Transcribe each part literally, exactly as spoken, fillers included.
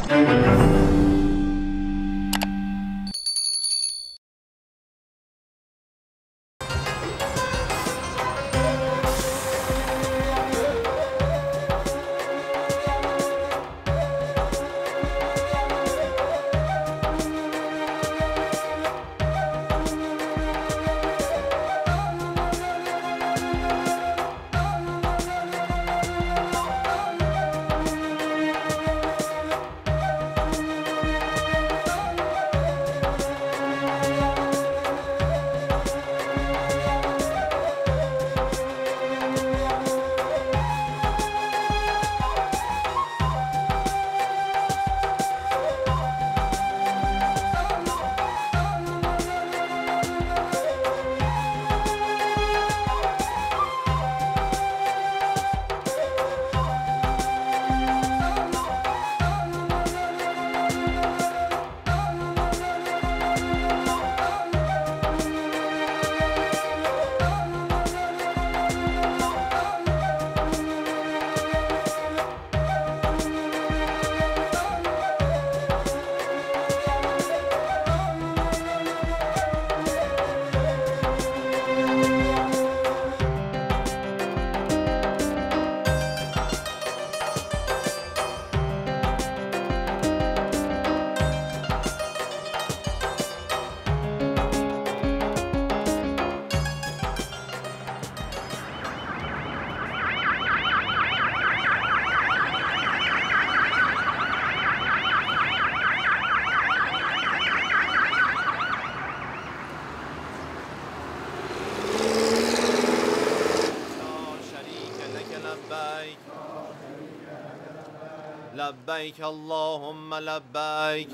لبیک اللهم لبیک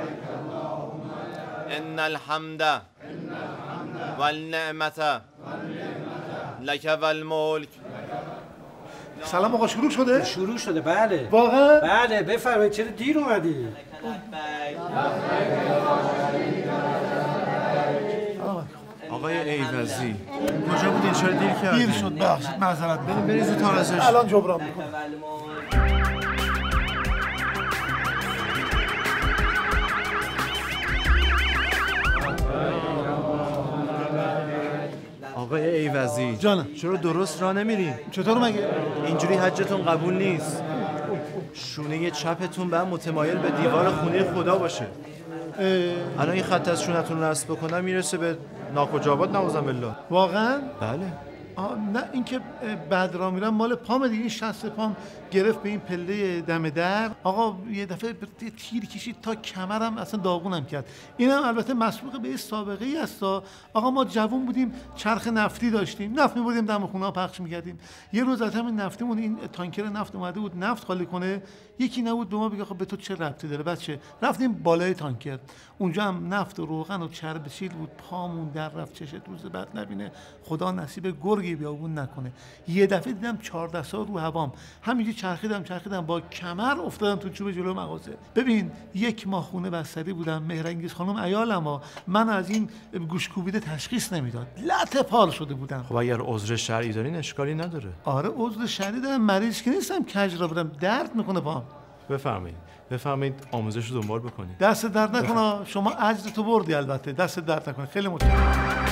ان الحمد والنعمت لک والملک. سلام آقا، شروع شده؟ شروع شده بله. واقعا؟ بله بفرمایید. چرا دیر اومدی؟ آقای ایوزی کجا بودین؟ چرا دیر کردین؟ دیر شد، ببخشید معذرت. بریم بریم زودتر ازش. الان جبران میکنم. آقای ایوزی جانم، چرا درست راه نمیرین؟ چطور مگه؟ اینجوری حجتون قبول نیست. شونه چپتون باید متمایل به دیوار خونه خدا باشه. الان این خط از شونتون رو نصب بکنم میرسه به ناکجابات نوازم بالله. واقعا؟ بله. آه نه، این که بعد را میرم مال پام دیگه. این شست پام گرفت به این پله دم در. آقا یه دفعه تیر کشید تا کمرم اصلا داغونم کرد. اینم البته مسبوق به یه سابقه ای است. آقا ما جوون بودیم، چرخ نفتی داشتیم، نفت می‌بردیم دم خونه ها پخش می‌کردیم. یه روز از همین نفتمون این تانکر نفت اومده بود نفت خالی کنه، یکی نبود به ما بگه خب به تو چه ربطی داره بچه. رفتیم بالای تانکر، اونجا هم نفت و روغن و چرب چیل بود. پامون در رفت، چشت روز بعد نبینه، خدا نصیب گرگی بیابون نکنه. یه دفعه دیدم چهارده سال رو هوام همینجوری چرخیدم چرخیدم با کمر افتادم تو چوب جلو مغازه. ببین یک ماه خونه بستری بودم. مهرنگیز خانم عیالم ها من از این گوش کوبیده تشخیص نمیداد، لطه پال شده بودم. خب اگر عذر شرعی دارین اشکالی نداره. آره عذر شرعی دارم، مریض که نیستم کج را برم، درد میکنه پام. بفرمایید بفرمایید آموزش رو دنبال بکنید. دست درد نکنه، شما اجر تو بردی البته، دست درد نکنه. خیلی متشکرم.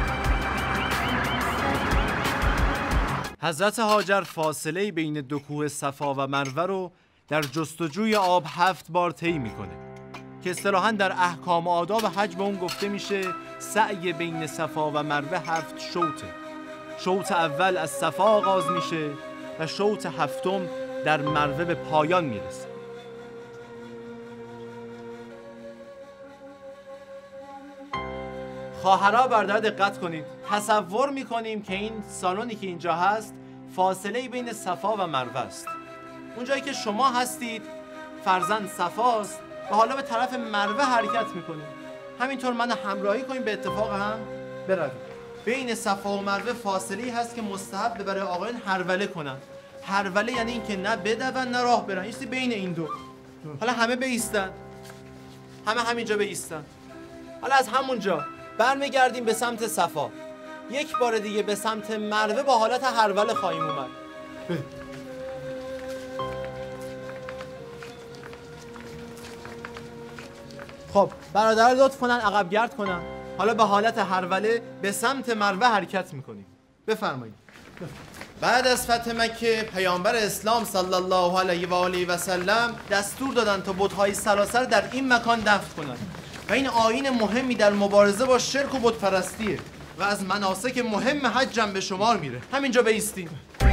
حضرت هاجر فاصله بین دو کوه صفا و مروه رو در جستجوی آب هفت بار طی میکنه که اصطلاحاً در احکام و آداب حج به اون گفته میشه سعی بین صفا و مروه هفت شوطه. شوط اول از صفا آغاز میشه و شوط هفتم در مروه به پایان میرسه. خواهرها برادرها دقت کنید. تصور میکنیم که این سالونی که اینجا هست فاصله بین صفا و مروه است. اونجایی که شما هستید فرزند صفاست و حالا به طرف مروه حرکت میکنیم. همینطور من همراهی کنیم، به اتفاق هم برویم. بین صفا و مروه فاصله هست که مستحب برای آقایان هروله کنن. هروله یعنی این که نه بدون نه راه برن، یعنی بین این دو. حالا همه بایستن، همه همینجا بایستن. حالا از همونجا برمیگردیم به سمت صفا. یک بار دیگه به سمت مروه با حالت هروله خواهیم اومد. خب برادر لطف کنن عقب گرد کنن. حالا به حالت هروله به سمت مروه حرکت میکنیم. بفرمایید. بعد از فتح مکه پیامبر اسلام صلی الله علیه و آله و سلم دستور دادن تا بت‌های سراسر در این مکان دفن کنند و این آیین مهمی در مبارزه با شرک و بت‌پرستیه و از مناسک مهم حج هم به شمار میره. همینجا بایستین.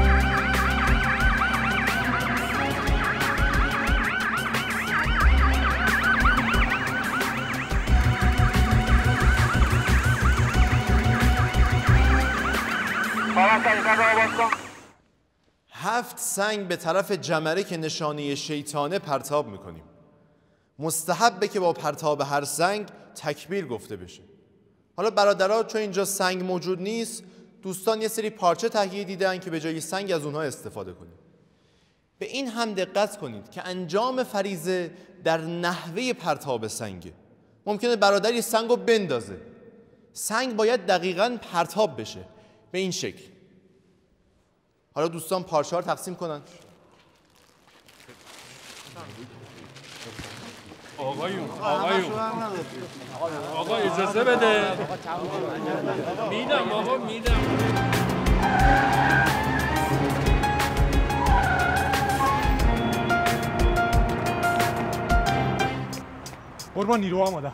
هفت سنگ به طرف جمره که نشانه شیطانه پرتاب میکنیم. مستحبه که با پرتاب هر سنگ تکبیر گفته بشه. حالا برادرها چون اینجا سنگ موجود نیست، دوستان یه سری پارچه تهیه دیدن که به جای سنگ از اونها استفاده کنیم. به این هم دقت کنید که انجام فریضه در نحوه پرتاب سنگه. ممکنه برادری سنگو بندازه. سنگ باید دقیقاً پرتاب بشه به این شکل. حالا دوستان پارچه ها رو تقسیم کنن. آقایون آقایون آقا اجازه بده. میدم آقا میدم. قربان نیرو آماده.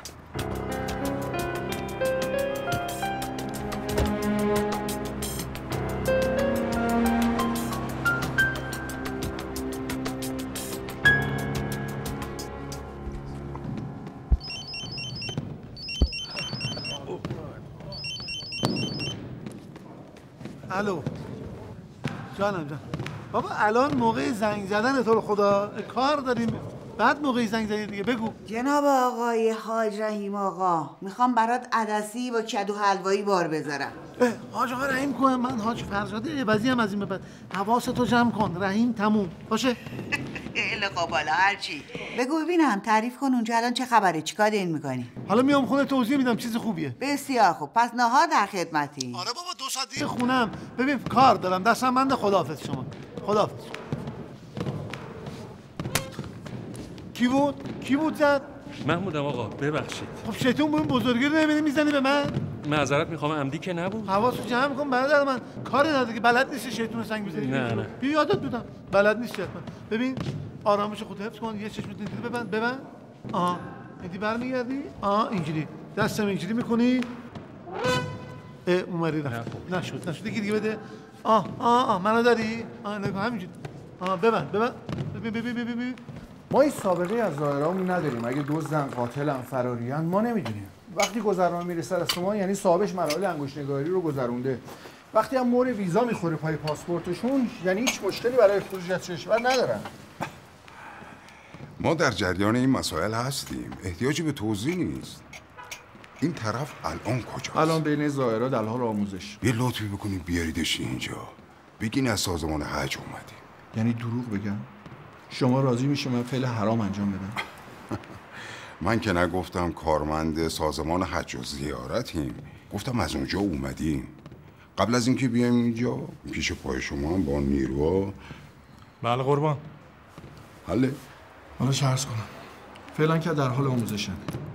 الو جانم جان بابا الان موقع زنگ زدن تو رو خدا کار داریم، بعد موقع زنگ زدن دیگه بگو. جناب آقای حاج رحیم آقا میخوام برات عدسی با کدو حلوایی بار بذارم. حاج آقا رحیم کنم، من حاج فرزاده عوضی هم از این به بعد. حواستو جمع کن، رحیم تموم باشه. اله قابالا هرچی بگو ببینم، تعریف کن اونجا الان چه خبره، چیکار دارین میکنی؟ حالا میام خونه توضیح میدم، چیز خوبیه. بسیار خوب، پس نهار در خدمتی. آره بابا دو ساعت دیگه خونم. ببین کار دارم، دستم بنده. خداحافظ شما. خداحافظ. کی بود؟ کی بود زد؟ محمودم آقا ببخشید. خب شیطون بود بزرگی رو نمی‌بینی میزنی به من؟ معذرت میخوام، عمدی که نبود. حواسو جمع کن برادر من، کاری نداره که بلد نیستی شیطون سنگ بزنی. نه نه بی یادت بودم بلد نیستی حتما. ببین آرامش خود حفظ کن، یه چشمت دیدی ببند ببند. آها دیدی برمیگردی؟ آها اینجوری دستم اینجوری میکنی. اه اومدی رفت. نشد نشد دیگه دیگه بده. آه آه آه منو داری؟ آه نگاه همینجوری. آها ببند ببند. ببین ببین ببین ببین. ما این سابقه از ظاهرامون نداریم. اگه دزدن، قاتلن، فراریان ما نمیدونیم. وقتی گذرنامه میرسه از ما یعنی صاحبش مراحل انگشت نگاری رو گذرونده. وقتی هم مور ویزا میخوره پای پاسپورتشون یعنی هیچ مشکلی برای خروج از کشور ندارن. ما در جریان این مسائل هستیم، احتیاجی به توضیح نیست. این طرف الان کجاست؟ الان بین ظاهرا در حال آموزش. یه لطفی بکنید بیاریدش اینجا، بگین از سازمان حج اومدیم. یعنی دروغ بگم؟ شما راضی میشه من فعل حرام انجام بدم؟ من که نگفتم کارمند سازمان حج و زیارتیم، گفتم از اونجا اومدیم. قبل از اینکه بیایم اینجا پیش پای شما هم با نیروها. بله قربان. حله؟ حالا عرض کنم فعلا که در حال آموزشن.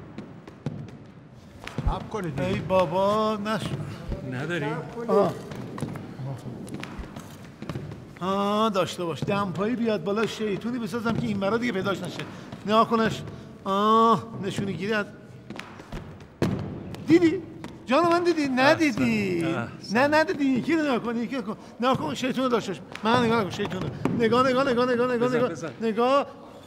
حب کنید. ای بابا نش نداری؟ آه آه داشته باش. دمپایی بیاد بالا شیطونی بسازم که این مرا دیگه پیداش نشه. نگاه کنش. آه نشونی گیری از دیدی؟ جانو من دیدی؟ ندیدی؟ نه ندیدی؟ یکی رو نگاه کن یکی رو کن. نگاه کن شیطون داشتش. من نگاه کن شیطون. نگاه نگاه نگاه نگاه نگاه نگاه نگاه.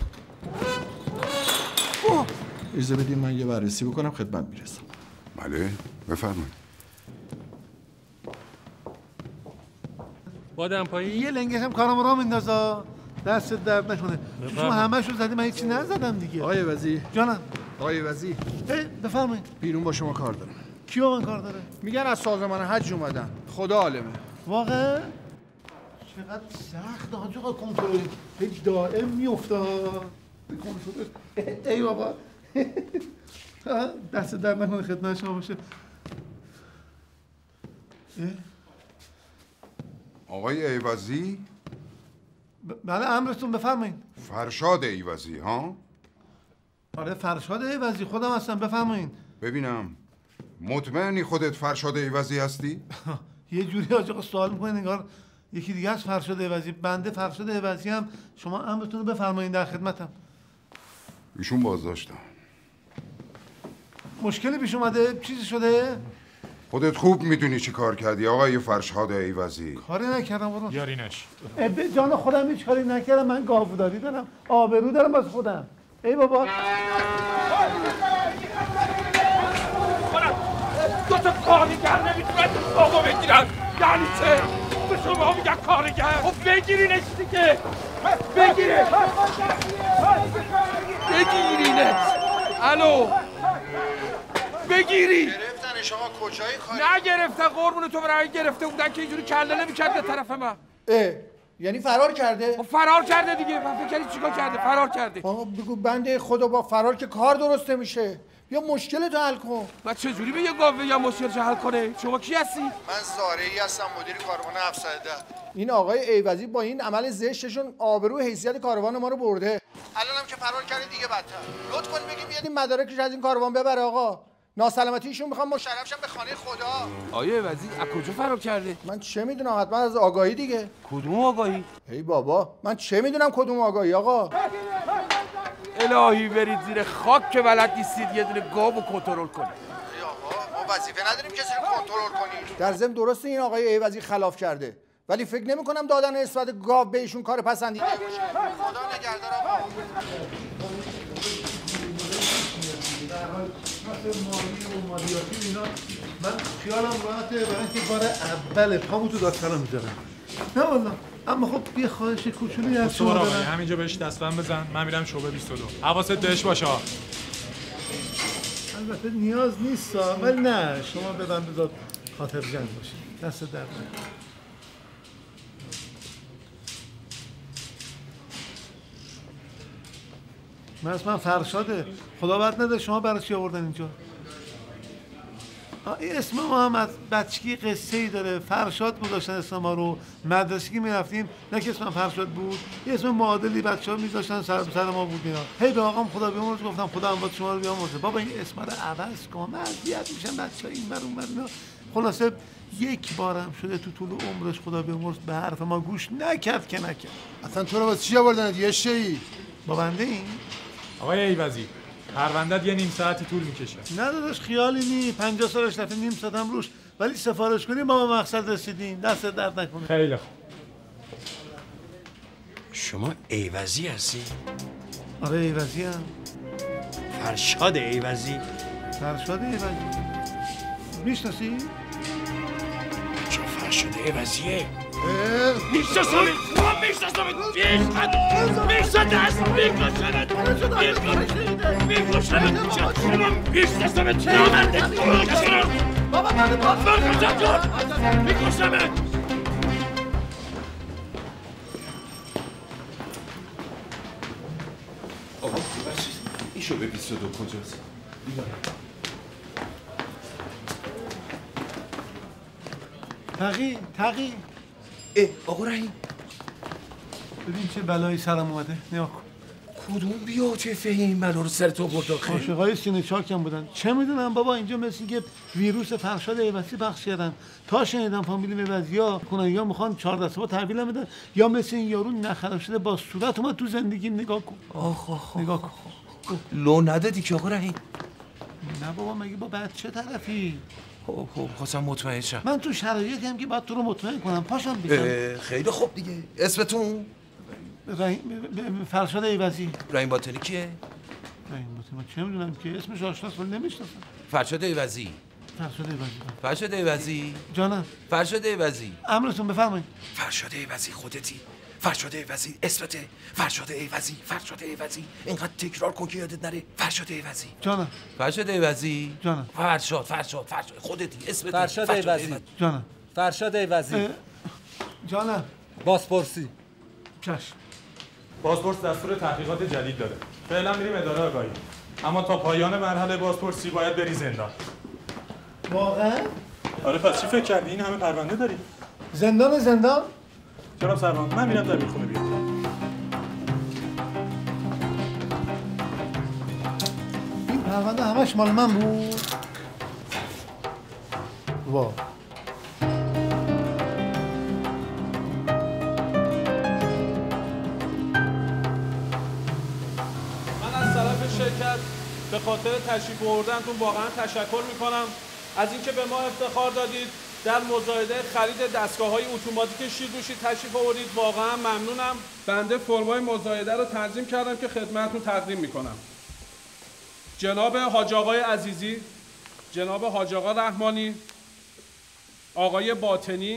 اجازه بدین من یه بررسی بکنم خدمت میرسم. بله بفرمایید. با دمپایی یه لنگش هم کارم را میندازا، دست درد نکنه. شما همش رو زدی من هیچی نزدم دیگه. آقای وزیر. جانم. آقای وزیر. بفرمایید. بیرون با شما کار دارم. کی با من کار داره؟ میگن از سازمان حج اومدن. خدا عالمه. واقعا؟ چقدر سخت حاج آقا کنترل. هیچ دائم میفته. ای بابا. دست درد نکنه خدمت شما باشه. آقای ایوزی؟ بله امرتون بفرمایید. فرشاد ایوزی ها؟ آره فرشاد ایوزی خودم هستم، بفرمایید. ببینم مطمئنی خودت فرشاد ایوزی هستی؟ یه جوری آقا سوال میکنید انگار یکی دیگه از فرشاد ایوزی. بنده فرشاد ایوزی هم، شما امرتون رو بفرمایید، در خدمتم. ایشون بازداشتن. مشکلی پیش اومده؟ چیزی شده؟ خودت خوب میدونی چی کار کردی آقای فرشاد ایوزی. کاری نکردم برو. بیارینش. به جان خودم هیچ کاری نکردم، من گاوداری دارم، آبرو دارم باز خودم. ای بابا دو تا کارگر نمیتونن آقا بگیرن. یعنی چه؟ به شما میگن کارگر. خب بگیرینش دیگه. بگیرینش. بگیرینش. الو بگیری. گرفتن شما کجای کاری؟ نگرفتن قربون تو، برای گرفته بودن که اینجوری کله نمی‌کرد به طرف من. اه یعنی فرار کرده؟ خب فرار کرده دیگه. من فکر کردی چیکار کرده؟ فرار کرده. آقا بگو بنده خدا با فرار که کار درست نمیشه. بیا مشکلتو حل کن. من چجوری به یه گاوه یا مشکلش حل کنه؟ شما کی هستی؟ من زارعی هستم، مدیر کاروان هفتصد و ده. این آقای ایوزی با این عمل زشتشون آبرو حیثیت کاروان ما رو برده. الانم که فرار کرده دیگه بدتر. لطف کنید بگیم بیاد این مدارکش از این کاروان ببره آقا. ناسلامتیشون میخوام مشرف شم به خانه خدا. آیه وزیر از کجا فرار کرده؟ من چه میدونم، حتما از آگاهی دیگه. کدوم آگاهی؟ ای بابا من چه میدونم کدوم آگاهی آقا. الهی برید زیر خاک که بلد نیستید یه دونه گاو کنترل کنید. ای آقا ما وظیفه نداریم کسی رو کنترل کنیم. در ضمن درسته این آقای ایوزی خلاف کرده، ولی فکر نمی کنم دادن نسبت گاو به ایشون کار پسندیده باشه. خدا نگهدار آقا. مثل مالی و مالیاتی اینا من خیالم راحته، برای اینکه بار اوله پامو تو داستانا میذارم. نه والله. اما خب یه خواهش کوچولی از شما دارم. همینجا بهش دستبند بزن، من میرم شعبه بیست و دو. حواست بهش باشه. البته نیاز نیست ولی نه شما بدن بذار خاطر جمع باشید. دست درد نکنه. من اسمم فرشاده. خدا بد نده. شما برای چی آوردن اینجا؟ این اسم ما هم از بچگی قصه ای داره. فرشاد گذاشتن اسم ما رو. مدرسه که میرفتیم نه که اسمم فرشاد بود، یه اسم معادلی بچه‌ها میذاشتن سر سر ما بود اینا. هی به آقام خدا بیامرز گفتم خدا هم با شما رو بیامرزه. بابا این اسم رو عوض کن. من اذیت میشم بچه‌ها این بر اون بر اینا. خلاصه یک بارم شده تو طول عمرش خدا بیامرز به حرف ما گوش نکرد که نکرد. اصلا تو رو واسه چی آوردن؟ یه شی با بنده این آقای ایوزی پرونده‌ت یه نیم ساعتی طول میکشه. نه داداش خیالی نی. پنجاه سالش رفته نیم ساعتم روش، ولی سفارش کنیم ما به مقصد رسیدیم. دست درد نکنه. خیلی خوب. شما ایوزی هستی؟ آره ایوزی هم. فرشاد ایوزی؟ فرشاد ایوزی میشناسی؟ چه فرشاد ایوزیه؟ میشناسم من میشناسم میشناسم میشناسم میشناسم میشناسم بابا من باز میکشم. آقا این شعبه بیست و دو کجاست؟ تقی تقی اه آقا رحیم ببین چه بلایی سرم اومده. نیا کن. کدوم بیاتفه این بلا رو سر تو برد آخه؟ عاشقای سینه چاکم بودن. چه میدونم بابا اینجا مثل که ویروس فرشاد ایوزی پخش کردن. تا شنیدم فامیلی ایوزی‌ها کنن یا میخوان چهارده صبح تحویلم بدن یا مثل این یارو نخراب شده با صورت اومد تو زندگی. نگاه کن. آخ آخ نگاه کن. لو ندادی که آقا رحیم؟ نه بابا مگه با بچه طرفی؟ خب خب خواستم مطمئن شم. من تو شرایطی هم که باید تو رو مطمئن کنم. پاشم بیزم. خیلی خوب دیگه. اسمتون؟ فرشاد ایوزی. رحیم باطنی کیه؟ رحیم باطنی من چه میدونم که اسمش آشناست ولی نمیشناسم. فرشاد ایوزی. فرشاد ایوزی. فرشاد ایوزی. جانم. فرشاد ایوزی. امرتون بفرمایید. فرشاد ایوزی خودتی؟ فرشاد ایوزی اسمته؟ فرشاد ایوزی. فرشاد ایوزی. اینقدر تکرار کن که یادت نره. فرشاد ایوزی. جانم. فرشاد ایوزی. جانم. فرشاد فرشاد فرشاد خودتی اسمت؟ فرشاد ایوزی. جانم. فرشاد ایوزی. جانم. بازپرسی. چشم. بازپرس دستور تحقیقات جدید داره. فعلا میریم اداره آگاهی. اما تا پایان مرحله بازپرسی باید بری زندان. واقعا؟ آره پس چی فکر کردی؟ این همه پرونده داری؟ زندان زندان؟ جناب سروان من میرم در خونه بیام. پرونده همش مال من بود. وا شرکت به خاطر تشریف آوردنتون واقعا تشکر میکنم از اینکه به ما افتخار دادید در مزایده خرید دستگاه‌های اتوماتیک شیردوشی تشریف آوردید. واقعا ممنونم. بنده فرمای مزایده رو تنظیم کردم که خدمتتون تقدیم میکنم. جناب حاج آقای عزیزی، جناب حاج آقا رحمانی، آقای باطنی،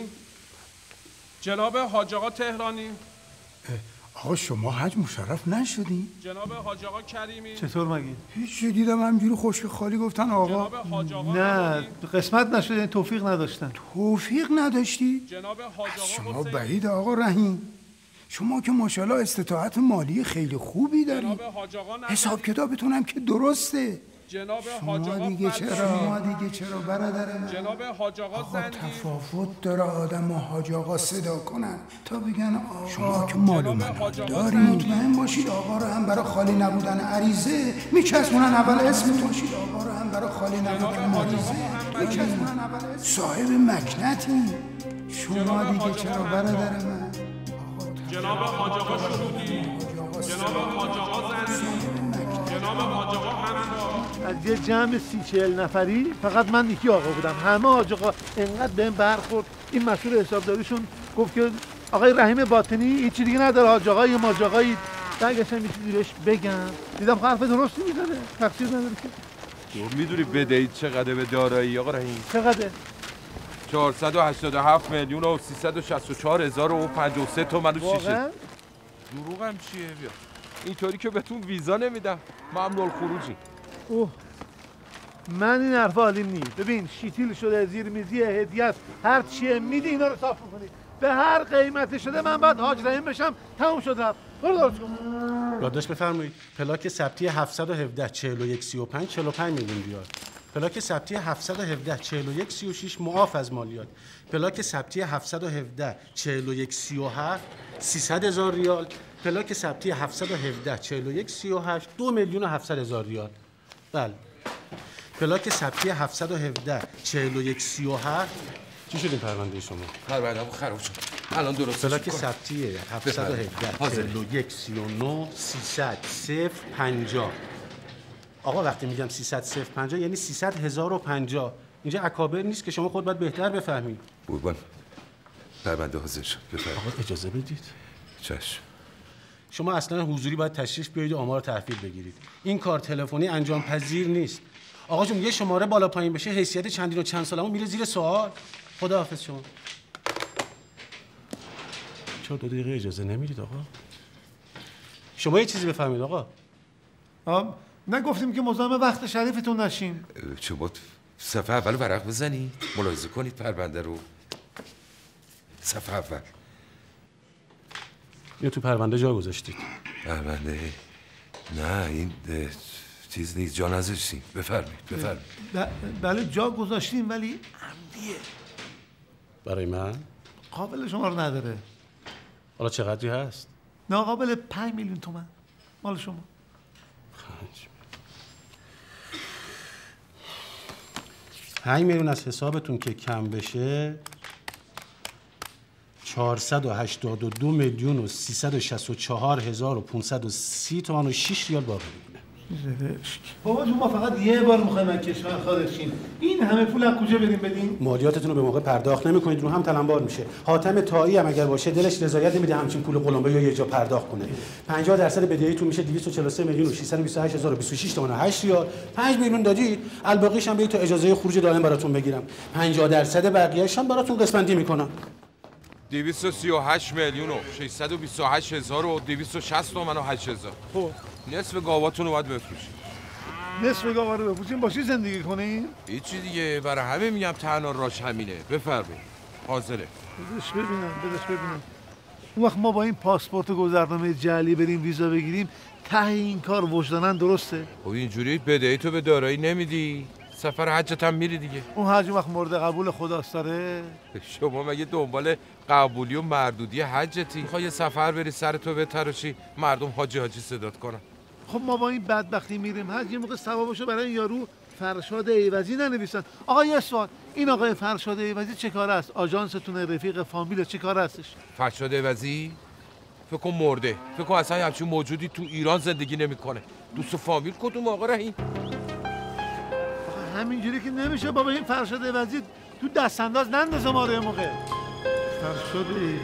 جناب حاج آقا تهرانی. آقا شما حج مشرف نشدین؟ جناب حاج آقا کریمی. چطور مگه؟ هیچ دیدم همجوری خشک خالی گفتن آقا. جناب حاج آقا نه قسمت نشده، توفیق نداشتن. توفیق نداشتی؟ جناب حاج آقا شما بعید آقا رحیم. شما که ماشاءالله استطاعت مالی خیلی خوبی دارید. حساب کتابتون هم که درسته. جناب حاج آقا دیگه چرا ما دیگه چرا برادر من؟ جناب حاج آقا زندی. تفاوت داره آدم و حاج آقا صدا کنن تا بگن آقا. شما که مال و منال دارید. مطمئن باشید آقا رو هم برای خالی نبودن عریضه میچسبونن اول اسمتون. باشید آقا رو هم برای خالی نبودن عریضه میچسبونن اول اسم. صاحب مکنتی. شما دیگه چرا برادر من؟ جناب حاج آقا شهودی، جناب حاج آقا زندی، جناب حاج آقا حمید. از یه جمع سی چهل نفری فقط من یکی آقا بودم. همه حاج آقا انقدر بهم برخورد. این مسئول حسابداریشون گفت که آقای رحیم باطنی هیچی دیگه نداره، حاج آقا یه ماج آقایی. برگشتم یه چیزی بهش بگم، دیدم حرف درستی میزنه، تقصیر نداره که. تو میدونی بدهید چقدر به دارایی آقا رحیم؟ چقدر؟ چهارصد و هشتاد و هفت میلیون و سیصد و شصت و چهار هزار و پنجاه و سه تومن و شیشه. دروغم چیه؟ بیا اینطوری که بهتون ویزا نمیدم، ممنوع الخروجی. اوه من این حرفا حالیم نیست. ببین شیتیل شده، زیر میزی، هدیه است، هر چیه میدی اینا رو صاف میکنی. به هر قیمتی شده من باید حاج رحیم بشم. تموم شد رفت. برو درست کن. یادداشت بفرمایید. پلاک ثبتی هفتصد و هفده چهل و یک سی و پنج چهل و پنج میلیون ریال. پلاک ثبتی هفتصد و هفده چهل و یک سی و شش معاف از مالیات. پلاک ثبتی هفتصد و هفده چهل و یک سی و هفت سیصد هزار ریال. پلاک ثبتی هفتصد و هفده چهل و یک سی و هشت دو میلیون و هفتصد هزار ریال. بله. پلاک ثبتی هفتصد و هفده چهل و یک سی و هفت چی شد این پرونده شما؟ پرونده‌مو خراب شد. الان درست پلاک ثبتی هفتصد و هفده چهل و یک سی و نه سیصد صفر پنجاه. آقا وقتی میگم سیصد صفر پنجاه یعنی سیصد هزار و پنجاه. اینجا اکابر نیست که شما خود باید بهتر بفهمید. قربان پرونده حاضر شد. بفرمایید. آقا اجازه بدید. چشم. شما اصلا حضوری باید تشریف بیارید و آمار تحویل بگیرید. این کار تلفنی انجام پذیر نیست. آقا جون یه شماره بالا پایین بشه حیثیت چندین و چند سالمون میره زیر سوال. خداحافظ شما. چرا دو دقیقه اجازه نمیدید آقا؟ شما یه چیزی بفهمید آقا. آم نگفتیم که مزاحم وقت شریفتون نشیم. چه بود صفحه اول ورق بزنید ملاحظه کنید پرونده رو. صفحه اول. اینو تو پرونده جا گذاشتید. پرونده نه این چیز نیست، جا نذاشتیم. بفرمایید بفرمایید. بله جا گذاشتیم ولی عمدیه. برای من؟ قابل شما رو نداره. حالا چقدری هست؟ ناقابل پنج میلیون تومن مال شما. پنج میلیون از حسابتون که کم بشه چهارصد و هشتاد و دو میلیون و سیصد و شصت و چهار هزار و پانصد و سی تومن و شش ریال باقی میمونه. بابا جون ما فقط یه بار میخوایم از کشور خارج شیم. این همه پول از کجا بریم بدیم؟ مالیاتتون رو به موقع پرداخت نمیکنید، رو هم تلمبار میشه. حاتم طایی هم اگر باشه دلش رضایت نمیده همچین پول قلمبه یا یه جا پرداخت کنه. پنجاه درصد بدهیتون میشه دویست و چهل و سه میلیون و ششصد و بیست و هشت هزار و بیست و شش تومن و هشت ریال. پنج میلیون دادید، الباقیش هم به تو اجازه خروج دائم براتون بگیرم. پنجاه درصد بقیه‌اش هم براتون قسمتی میکنم. دویست و سی و هشت میلیون و ششصد و بیست و هشت هزار و دویست و شصت تومن و هشت هزار. خب نصف گاواتون رو باید بفروشید. نصف گاوا رو بفروشیم با چی زندگی کنیم؟ هیچی دیگه، برای همه میگم تنها راش همینه. بفرمایید. حاضره. بدش ببینم، بدش ببینم. اون وقت ما با این پاسپورت گذرنامه جعلی بریم ویزا بگیریم، ته این کار وجدانن درسته؟ خب اینجوری بدهی تو به دارایی نمیدی؟ سفر حجت هم میری دیگه. اون حج وقت مورد قبول خداست داره؟ شما مگه دنبال قبولی و مردودی حجتی؟ میخوای یه سفر بری سر تو بتراشی مردم حاجی حاجی صدات کنن. خب ما با این بدبختی میریم حج، یه موقع ثوابشو برای این یارو فرشاد ایوزی ننویسن. آقا یه سوال، این آقای فرشاد ایوزی چه کاره است؟ آژانستون، رفیق، فامیل، چه کاره هستش؟ فرشاد ایوزی فکر کن مرده. فکر کن اصلا همچین موجودی تو ایران زندگی نمیکنه. دوست و فامیل کدوم آقا رحیم؟ همینجوری که نمیشه بابا. این فرشاد ایوزی تو دست انداز نندازه ما رو یه موقع. فرشاد ایوزی.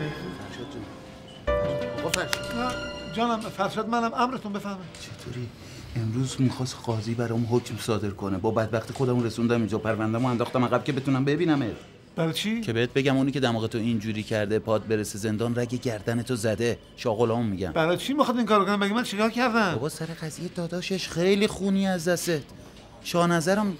آقا فرشاد. جانم فرشاد، منم. امرتون بفهمم. چطوری؟ امروز میخواست قاضی برام حکم صادر کنه. با بدبختی خودمون رسوندم اینجا، پرونده‌مو انداختم عقب که بتونم ببینمت. برای چی؟ که بهت بگم اونی که دماغتو اینجوری کرده پاد برسه زندان رگ گردنتو زده. شاغلام میگم. برای چی میخواد این کارو کنه؟ مگه من چیکار کردم؟ بابا سر قضیه داداشش خیلی خونی از دستت. شاهنظرم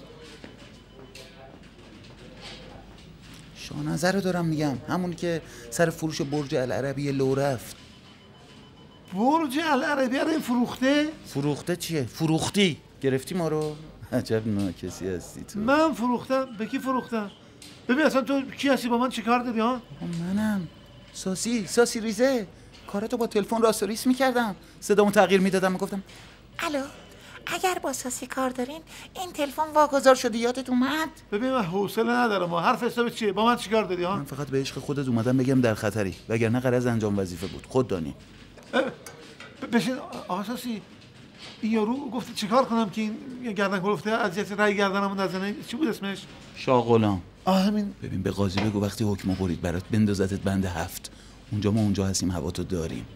شاهنظر رو دارم میگم، همونی که سر فروش برج العربی لو رفت. برج العربی رو فروخته؟ فروخته چیه؟ فروختی؟ گرفتی ما رو؟ عجب ناکسی هستی تو. من فروختم؟ به کی فروختم؟ ببین اصلا تو کی هستی؟ با من چیکار داری ها؟ منم ساسی ساسی ریزه. کاراتو با تلفن راست و ریس میکردم، صدامو تغییر میدادم، میگفتم الو اگر با ساسی کار دارین این تلفن واگذار شده، یادت اومد؟ ببین من حوصله ندارم. ما حرف حساب چیه؟ با من چیکار داری ها؟ من فقط به عشق خودت اومدم بگم در خطری، وگرنه غرض انجام وظیفه بود. خود دانی. بشین آقا ساسی. این یارو گفت چیکار کنم که این گردن کلفته اذیت رای گردنمو نزنه. چی بود اسمش؟ شاه غلام. آه همین. ببین به قاضی بگو وقتی حکمو برید برات بندازتت بند هفت. اونجا ما اونجا هستیم، هواتو داریم.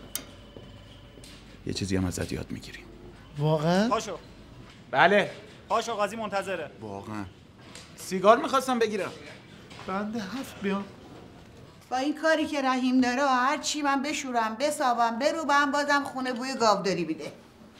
یه چیزی هم ازت یاد میگیریم. واقعا؟ پاشو. بله. پاشو قاضی منتظره. واقعا. سیگار میخواستم بگیرم. بند هفت بیام. با این کاری که رحیم داره هر چی من بشورم بسابم بروبم بازم خونه بوی گاوداری میده.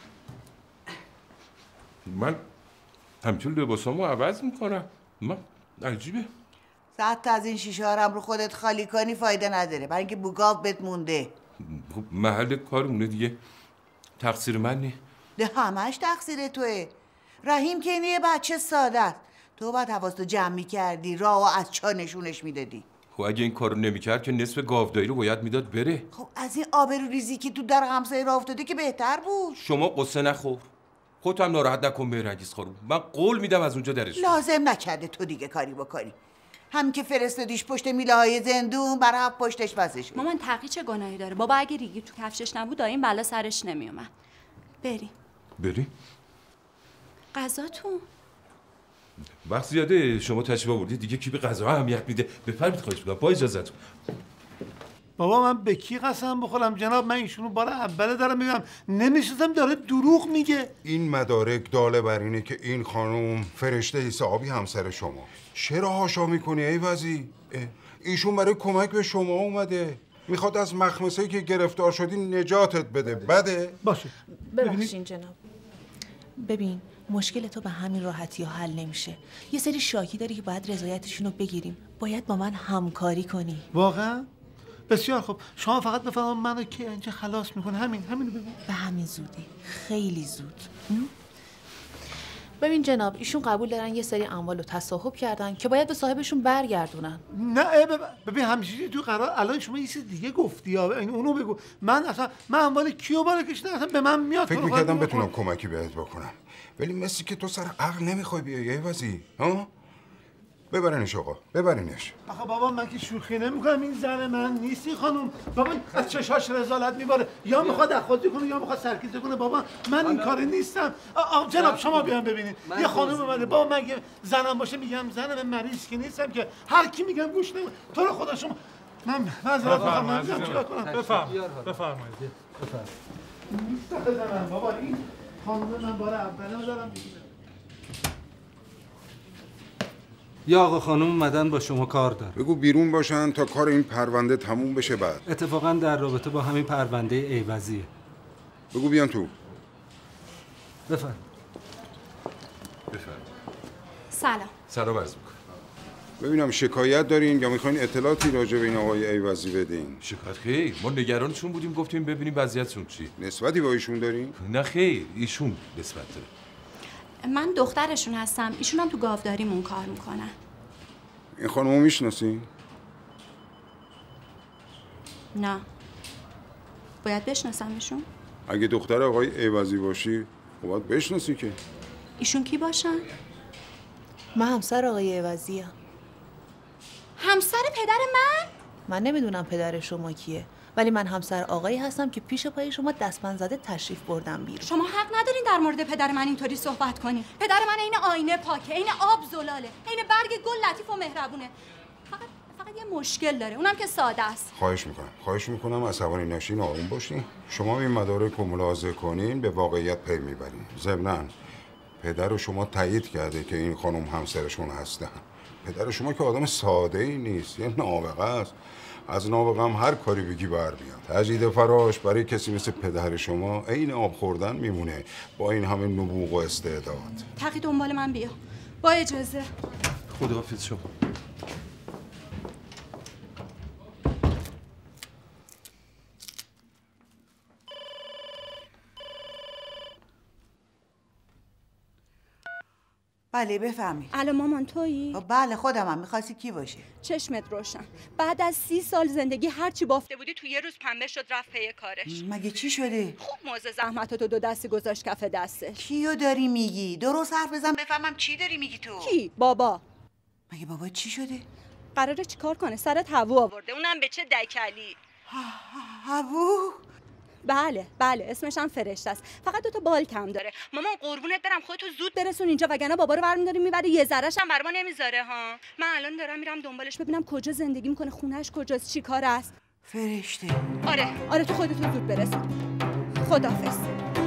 من همچون لباسامو عوض میکنم. من عجیبه. صد تا از این شیشه ها رو خودت خالی کنی فایده نداره، برای اینکه بو گاو بهت مونده. خب محل کارمونه دیگه، تقصیر من نی. ده همش تقصیر توه. رحیم که اینه یه بچه ساده است. تو باید حواستو جمع میکردی، راه از چا نشونش میدادی. خب اگه این کارو نمیکرد که نصف گاوداری رو باید میداد بره. خب از این آبرو ریزی که تو در همسایه راه افتاده که بهتر بود. شما قصه نخور. خودت هم ناراحت نکن مهرنگیز خانم. من قول میدم از اونجا درش. لازم نکرده تو دیگه کاری بکنی. هم که فرستادیش پشت میله های زندون برای هم پشتش وزش. مامان تقی چه گناهی داره؟ بابا اگه ریگی تو کفشش نبود این بلا سرش نمیومد. بریم. بریم؟ غذاتون. وقت زیاده شما تشریف آوردید دیگه، کی به غذا اهمیت میده؟ بفرمایید خواهش می‌کنم با اجازهتون. بابا من به کی قسم بخورم جناب؟ من ایشونو بار اوله دارم میگم، نمیشناسم، داره دروغ میگه. این مدارک داله بر اینه که این خانم فرشته حسابی همسر شما. چرا هاشا میکنی ایوزی؟ ایشون برای کمک به شما اومده، میخواد از مخمسه‌ای که گرفتار شدی نجاتت بده. بده؟ باشه. ببخشین جناب. ببین مشکل تو به همین راحتی ها حل نمیشه. یه سری شاکی داری که باید رضایتشون رو بگیریم. باید با من همکاری کنی. واقعا؟ بسیار خوب. شما فقط بفرمایید منو کی اینجا خلاص میکنه. همین همینو بگو. به همین زودی. خیلی زود. ببین جناب ایشون قبول دارن یه سری اموال رو تصاحب کردن که باید به صاحبشون برگردونن. نه ببین همیشه تو قرار الان شما یه چیز دیگه گفتی ها، اونو بگو. من اصلا من اموال کیو بالا کشیدم اصلا به من میاد. فکر می‌کردم بتونم کمکی بهت بکنم، ولی مثل که تو سر عقل نمیخوای بیای ایوزی. ها؟ ببرینش آقا، ببرینش. آخه بابا من که شوخی نمیکنم، این زن من نیستی خانم. بابا از چشاش رزالت میباره، یا میخواد اخوازی کنه یا میخواد سرکیزه کنه. بابا من این کاری نیستم. آه جناب شما بیان ببینید یه خانم اومده. بابا مگه زنم باشه میگم زنم، مریض که نیستم که هر کی میگم گوش نمیده. تو رو خدا شما من معذرت میخوام. من چیکار کنم؟ بفرمایید بفرمایید بفرمایید. بابا این خانم من بار اوله دارم میگم. یا آقا خانم اومدن با شما کار داره. بگو بیرون باشن تا کار این پرونده تموم بشه. بعد اتفاقا در رابطه با همین پرونده ایوزیه. بگو بیان تو. بفرم. بفرم. سلام. سلام عرض میکنم. ببینم شکایت دارین یا میخواین اطلاعاتی راجع به این آقای ایوزی بدین؟ شکایت خیر، ما نگرانشون بودیم گفتیم ببینیم وضعیتشون چی. نسبتی با ایشون دارین؟ نه خیر، ایشون نسبت داره. من دخترشون هستم، ایشون هم تو گاوداریمون کار میکنن. این خانمو میشناسی؟ نه. باید بشناسم ایشون؟ اگه دختر آقای عوضی باشی خب باید بشناسی که. ایشون کی باشن؟ من همسر آقای عوضی ام. همسر پدر من؟ من نمیدونم پدر شما کیه، ولی من همسر آقایی هستم که پیش پای شما دستبند زده تشریف بردم بیرون. شما حق ندارین در مورد پدر من اینطوری صحبت کنین. پدر من عین آینه پاکه، عین آب زلاله، عین برگ گل لطیف و مهربونه. فقط فقط یه مشکل داره، اونم که ساده است. خواهش میکنم خواهش میکنم عصبانی نشین، آروم باشین. شما این مدارک رو ملاحظه کنین، به واقعیت پی میبرین. ضمناً پدر شما تایید کرده که این خانم همسرشون هستن. پدر شما که آدم ساده ای نیست، یه نابغه است. از نابغه هم هر کاری بگی بر میاد. تجدید فراش برای کسی مثل پدر شما عین آب خوردن میمونه با این همه نبوغ و استعداد. تقی دنبال من بیا. با اجازه. خداحافظ شما. بله بفهمید. الان مامان تویی؟ بله خودمم. میخواستی کی باشه؟ چشمت روشن. بعد از سی سال زندگی هر چی بافته بودی تو یه روز پنبه شد رفت پی کارش. مگه چی شده؟ خوب موزه زحمتاتو دو دستی گذاشت کف دستش. کیو داری میگی؟ درست حرف بزن بفهمم چی داری میگی تو. کی؟ بابا. مگه بابا چی شده؟ قراره چیکار کنه؟ سرت هوو آورده، اونم به چه دکلی. هوو؟ بله بله اسمش هم فرشته است. فقط دو تا بال کم داره. مامان قربونت برم خودتو زود برسون اینجا وگرنه بابا رو برمی‌داری میبره یه ذره‌ش هم برام نمیذاره ها. من الان دارم میرم دنبالش ببینم کجا زندگی میکنه، خونه‌اش کجاست، چی کار است. فرشته. آره آره تو خودتو زود برسون. خدافظ.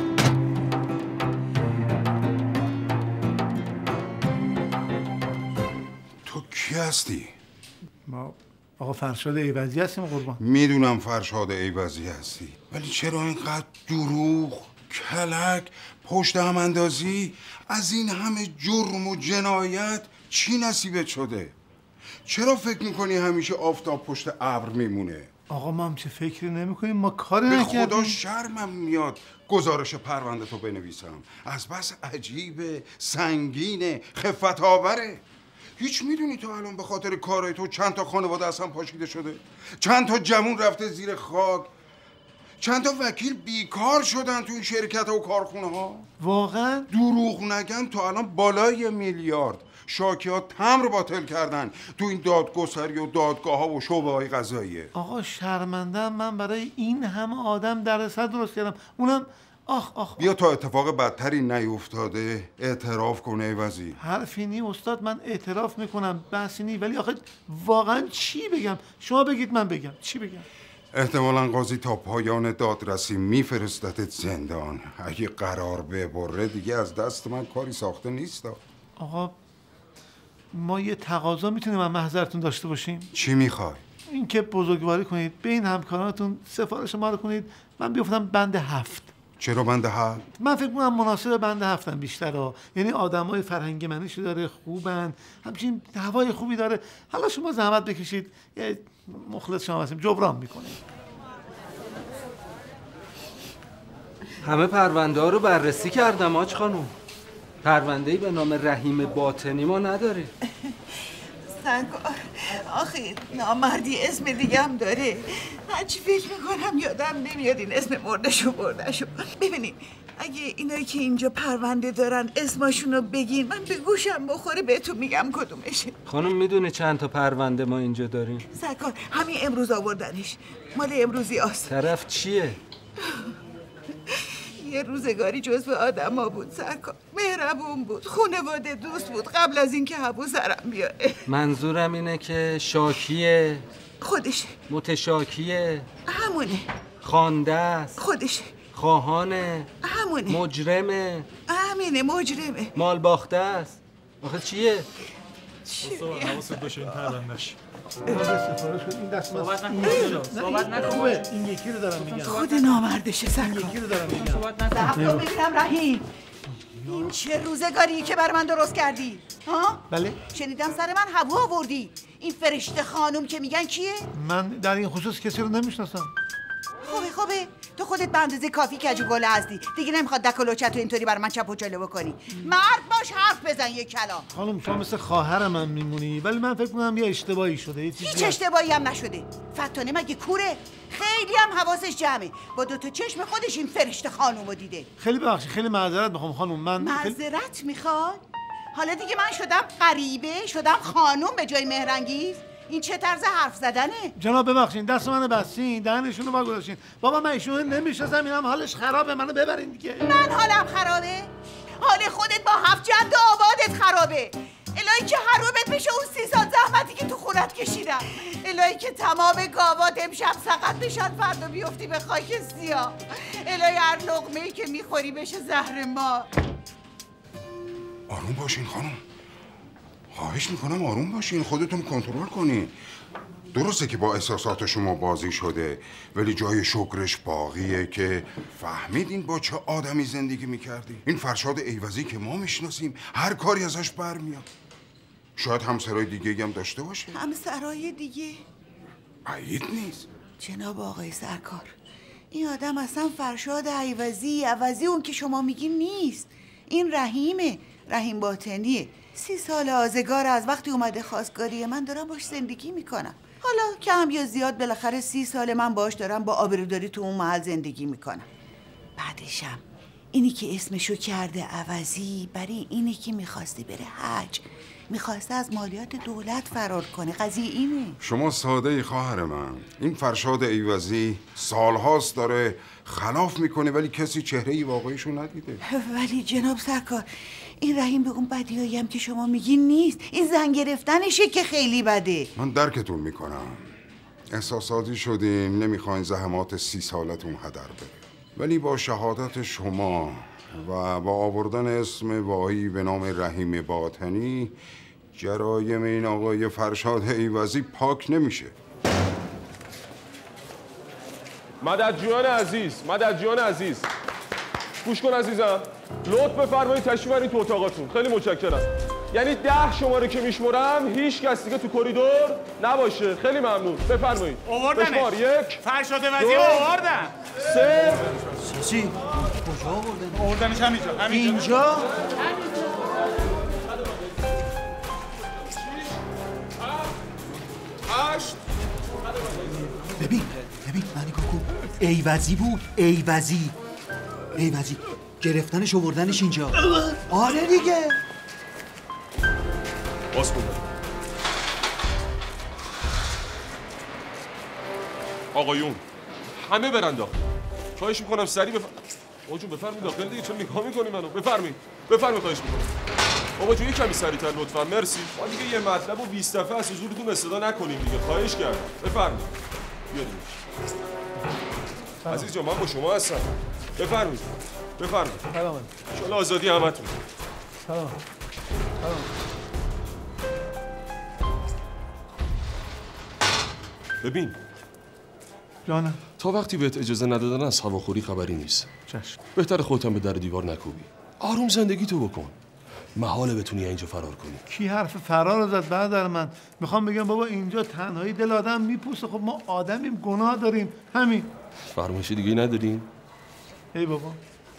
تو کی هستی؟ ما آقا فرشاد عوضی هستیم قربان. میدونم فرشاد عوضی هستی، ولی چرا اینقدر دروغ، کلک، پشت هم اندازی؟ از این همه جرم و جنایت چی نصیبت شده؟ چرا فکر میکنی همیشه آفتاب پشت ابر میمونه؟ آقا ما هم چه فکری نمی کنیم، ما کاری به نکردیم. خدا شرمم میاد گزارش پرونده تو بنویسم. از بس عجیبه، سنگینه، خفت آوره. هیچ میدونی تو الان به خاطر کارای تو چند تا خانواده اصلا پاشیده شده؟ چند تا جوون رفته زیر خاک؟ چند تا وکیل بیکار شدن تو این شرکت و کارخونه ها؟ واقعا؟ دروغ نگن تو الان بالای میلیارد شاکی ها تمر باطل کردن تو این دادگستری و دادگاه ها و شعبه های قضاییه. آقا شرمندم من برای این همه آدم درصد درست کردم، اونم آخ آخ بیا تا اتفاق بدتری نیفتاده اعتراف کنه عوضی. حرفی نی استاد، من اعتراف میکنم بحثی نی، ولی آخه واقعا چی بگم؟ شما بگید من بگم چی بگم؟ احتمالاً قاضی تا پایان دادرسی میفرستتت زندان. اگه قرار ببره دیگه از دست من کاری ساخته نیست. آقا ما یه تقاضا میتونیم از محضرتون داشته باشیم؟ چی میخوای؟ اینکه بزرگواری کنید، به این همکارانتون سفارش ما رو کنید من بیفتم بند هفت. چرا بند هفت؟ من فکر می‌کنم مناسب بند هفتم بیشتر ها. یعنی آدمای فرهنگ منشی داره، خوبن، همچین هوای خوبی داره. حالا شما زحمت بکشید یه مخلص شما هستیم جبران میکنیم. همه پرونده ها رو بررسی کردم آج خانوم. پرونده‌ای به نام رحیم باطنی ما نداره. سنگار آخه نامردی اسم دیگه هم داره. هرچی فکر میکنم یادم نمیاد این اسم مردشو بردشو. ببینید اگه اینایی که اینجا پرونده دارن اسمشون رو بگین من به گوشم بخوره بهتون میگم کدومشه. خانم میدونه چند تا پرونده ما اینجا داریم؟ سرکار همین امروز آوردنش، مال امروزی هست. طرف چیه؟ یه روزگاری جزو آدم ها بود سرکار، مهربون بود، خانواده دوست بود قبل از اینکه هبو سرم بیاره. منظورم اینه که شاکیه، خودشه، متشاکیه، همونه، خوانده است، خودشه، خواهانه، همونه، مجرمه، همینه، مجرمه، مال باخته است. آخه چیه؟ استاد حواست باشه این پروندهش. این دست صحبت نکن. صحبت نکن. این یکی رو دارم میگم. خود نامردشه سرکار. یکی رو دارم میگم. صحبت نکن. ببینم رحیم. این چه روزگاری که بر من درست کردی؟ ها؟ بله. شنیدم سر من هوا آوردی. این فرشته خانم که میگن کیه؟ من در این خصوص کسی رو نمیشناسم. خوبه خوبه. تو خودت به اندازه کافی کج و گله هستی، دیگه نمیخواد دک و لوچت اینطوری برای من چپ و چله بکنی. مرد باش، حرف بزن یک کلام. خانم شما مثل خواهر من میمونی، ولی من فکر کنم یه اشتباهی شده. یه چیزی هیچ اشتباهی هم نشده. فتانه مگه کوره؟ خیلی هم حواسش جمعه. با دو تا چشم خودش این فرشته خانومو دیده. خیلی ببخشید، خیلی معذرت میخوام خانم. من معذرت میخواد؟ حالا دیگه من شدم غریبه، شدم خانوم به جای مهرنگیز؟ این چه طرز حرف زدنه؟ جناب ببخشید، دست منو بستین، دهنشون رو گذاشتین. بابا من ایشون نمیشناسم، اینم حالش خرابه، منو ببرین دیگه. من حالم خرابه؟ حال خودت با هفت جد آبادت خرابه. الهی که حرومت بشه اون سی سال زحمتی که تو خونت کشیدم. الهی که تمام گاوات امشب سقط بشن، فردا بیفتی به خاک سیاه. الهی هر لقمه‌ای که میخوری بشه زهر ما. آروم باشین خانم، خواهش میکنم آروم باشین، خودتون کنترل کنین. درسته که با احساسات شما بازی شده، ولی جای شکرش باقیه که فهمیدین با چه آدمی زندگی میکردی. این فرشاد ایوزی که ما میشناسیم هر کاری ازش برمیاد. شاید همسرای دیگه هم داشته باشه. همسرای دیگه؟ بعید نیست. جناب آقای سرکار، این آدم اصلا فرشاد ایوزی عوضی اون که شما میگین نیست. این رحیمه، رحیم باطنیه. سی سال آزگار از وقتی اومده خواستگاری من دارم باش زندگی میکنم. حالا کم یا زیاد بالاخره سی سال من باش دارم با آبروداری تو اون محل زندگی میکنم. بعدشم اینی که اسمشو کرده عوضی برای اینی که میخواسته بره حج، میخواسته از مالیات دولت فرار کنه. قضیه اینه. شما ساده ای خواهر من. این فرشاد ایوزی سالهاست داره خلاف میکنه، ولی کسی چهره ای واقعیشو ندیده. ولی جناب سرکار، این رحیم به اون بدیایی هم که شما میگین نیست. این زن گرفتنشه که خیلی بده. من درکتون میکنم، احساساتی شدین، نمیخواین زحمات سی سالتون هدر بره، ولی با شهادت شما و با آوردن اسم واهی به نام رحیم باطنی جرایم این آقای فرشاد ایوزی پاک نمیشه. مددجویان عزیز، مددجویان عزیز، گوش کن عزیزم، لطف بفرمایید تشریف برید تو اتاقاتون. خیلی متشکرم. یعنی ده شماره که میشمرم هیچ کس دیگه تو کریدور نباشه. خیلی ممنون. بفرمایید. آوردنش. بشمار. یک، فرشاد وزیر آوردن. سه. چی؟ کجا آوردن؟ آوردنش همینجا. همینجا. اینجا؟ هشت. ببین ببین منی کوکو، ایوزی بود، ایوزی ایوزی گرفتنش آوردنش اینجا. آره دیگه. باز کن. آقایون همه برن داخل. خواهش میکنم سریع بفر... آقا جون بفرمایید داخل دیگه، چون نگاه میکنی منو؟ بفرمایید بفرمایید خواهش میکنم. بابا جون کمی سریعتر لطفا. مرسی. ما دیگه یه مطلب و بیست دفعه از حضورتون استفاده نکنیم دیگه. خواهش کردم. بفرمایید. بیارید. عزیز جان من با شما هستم. بفرمایید. بفرمایید. سلام. ان شاء الله آزادی همتون. سلام. سلام. ببین جانم، تا وقتی بهت اجازه ندادن از هواخوری خبری نیست. چشم. بهتر خودت هم به در دیوار نکوبی. آروم زندگی تو بکن. محاله بتونی اینجا فرار کنی. کی حرف فرار زد برادر من؟ میخوام بگم بابا اینجا تنهایی دل آدم میپوسه. خب ما آدمیم، گناه داریم، همین. فرمایش دیگه ندارین؟ ای بابا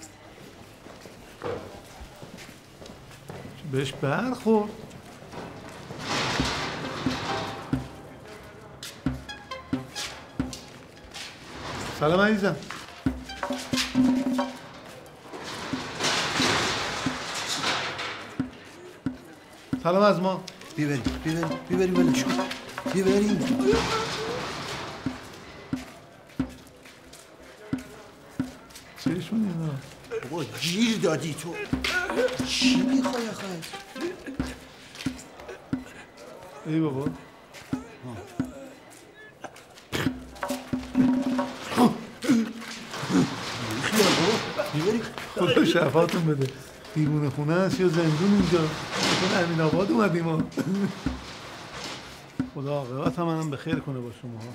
بهش برخورد. سلام عزیزم. سلام از ما. بیبریم بیبریم بیبریم ولش کن. بیبریم. چشمون اینا بابا گیر دادی تو. چی میخوای آخه؟ ای بابا خدا شفاتون بده. دیوونه خونه هست یا زندون اینجا؟ مثلا امین آباد اومدیم ها. خدا عاقبت هم منم به خیر کنه با شما ها.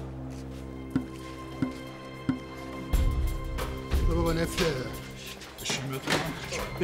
بابا نفته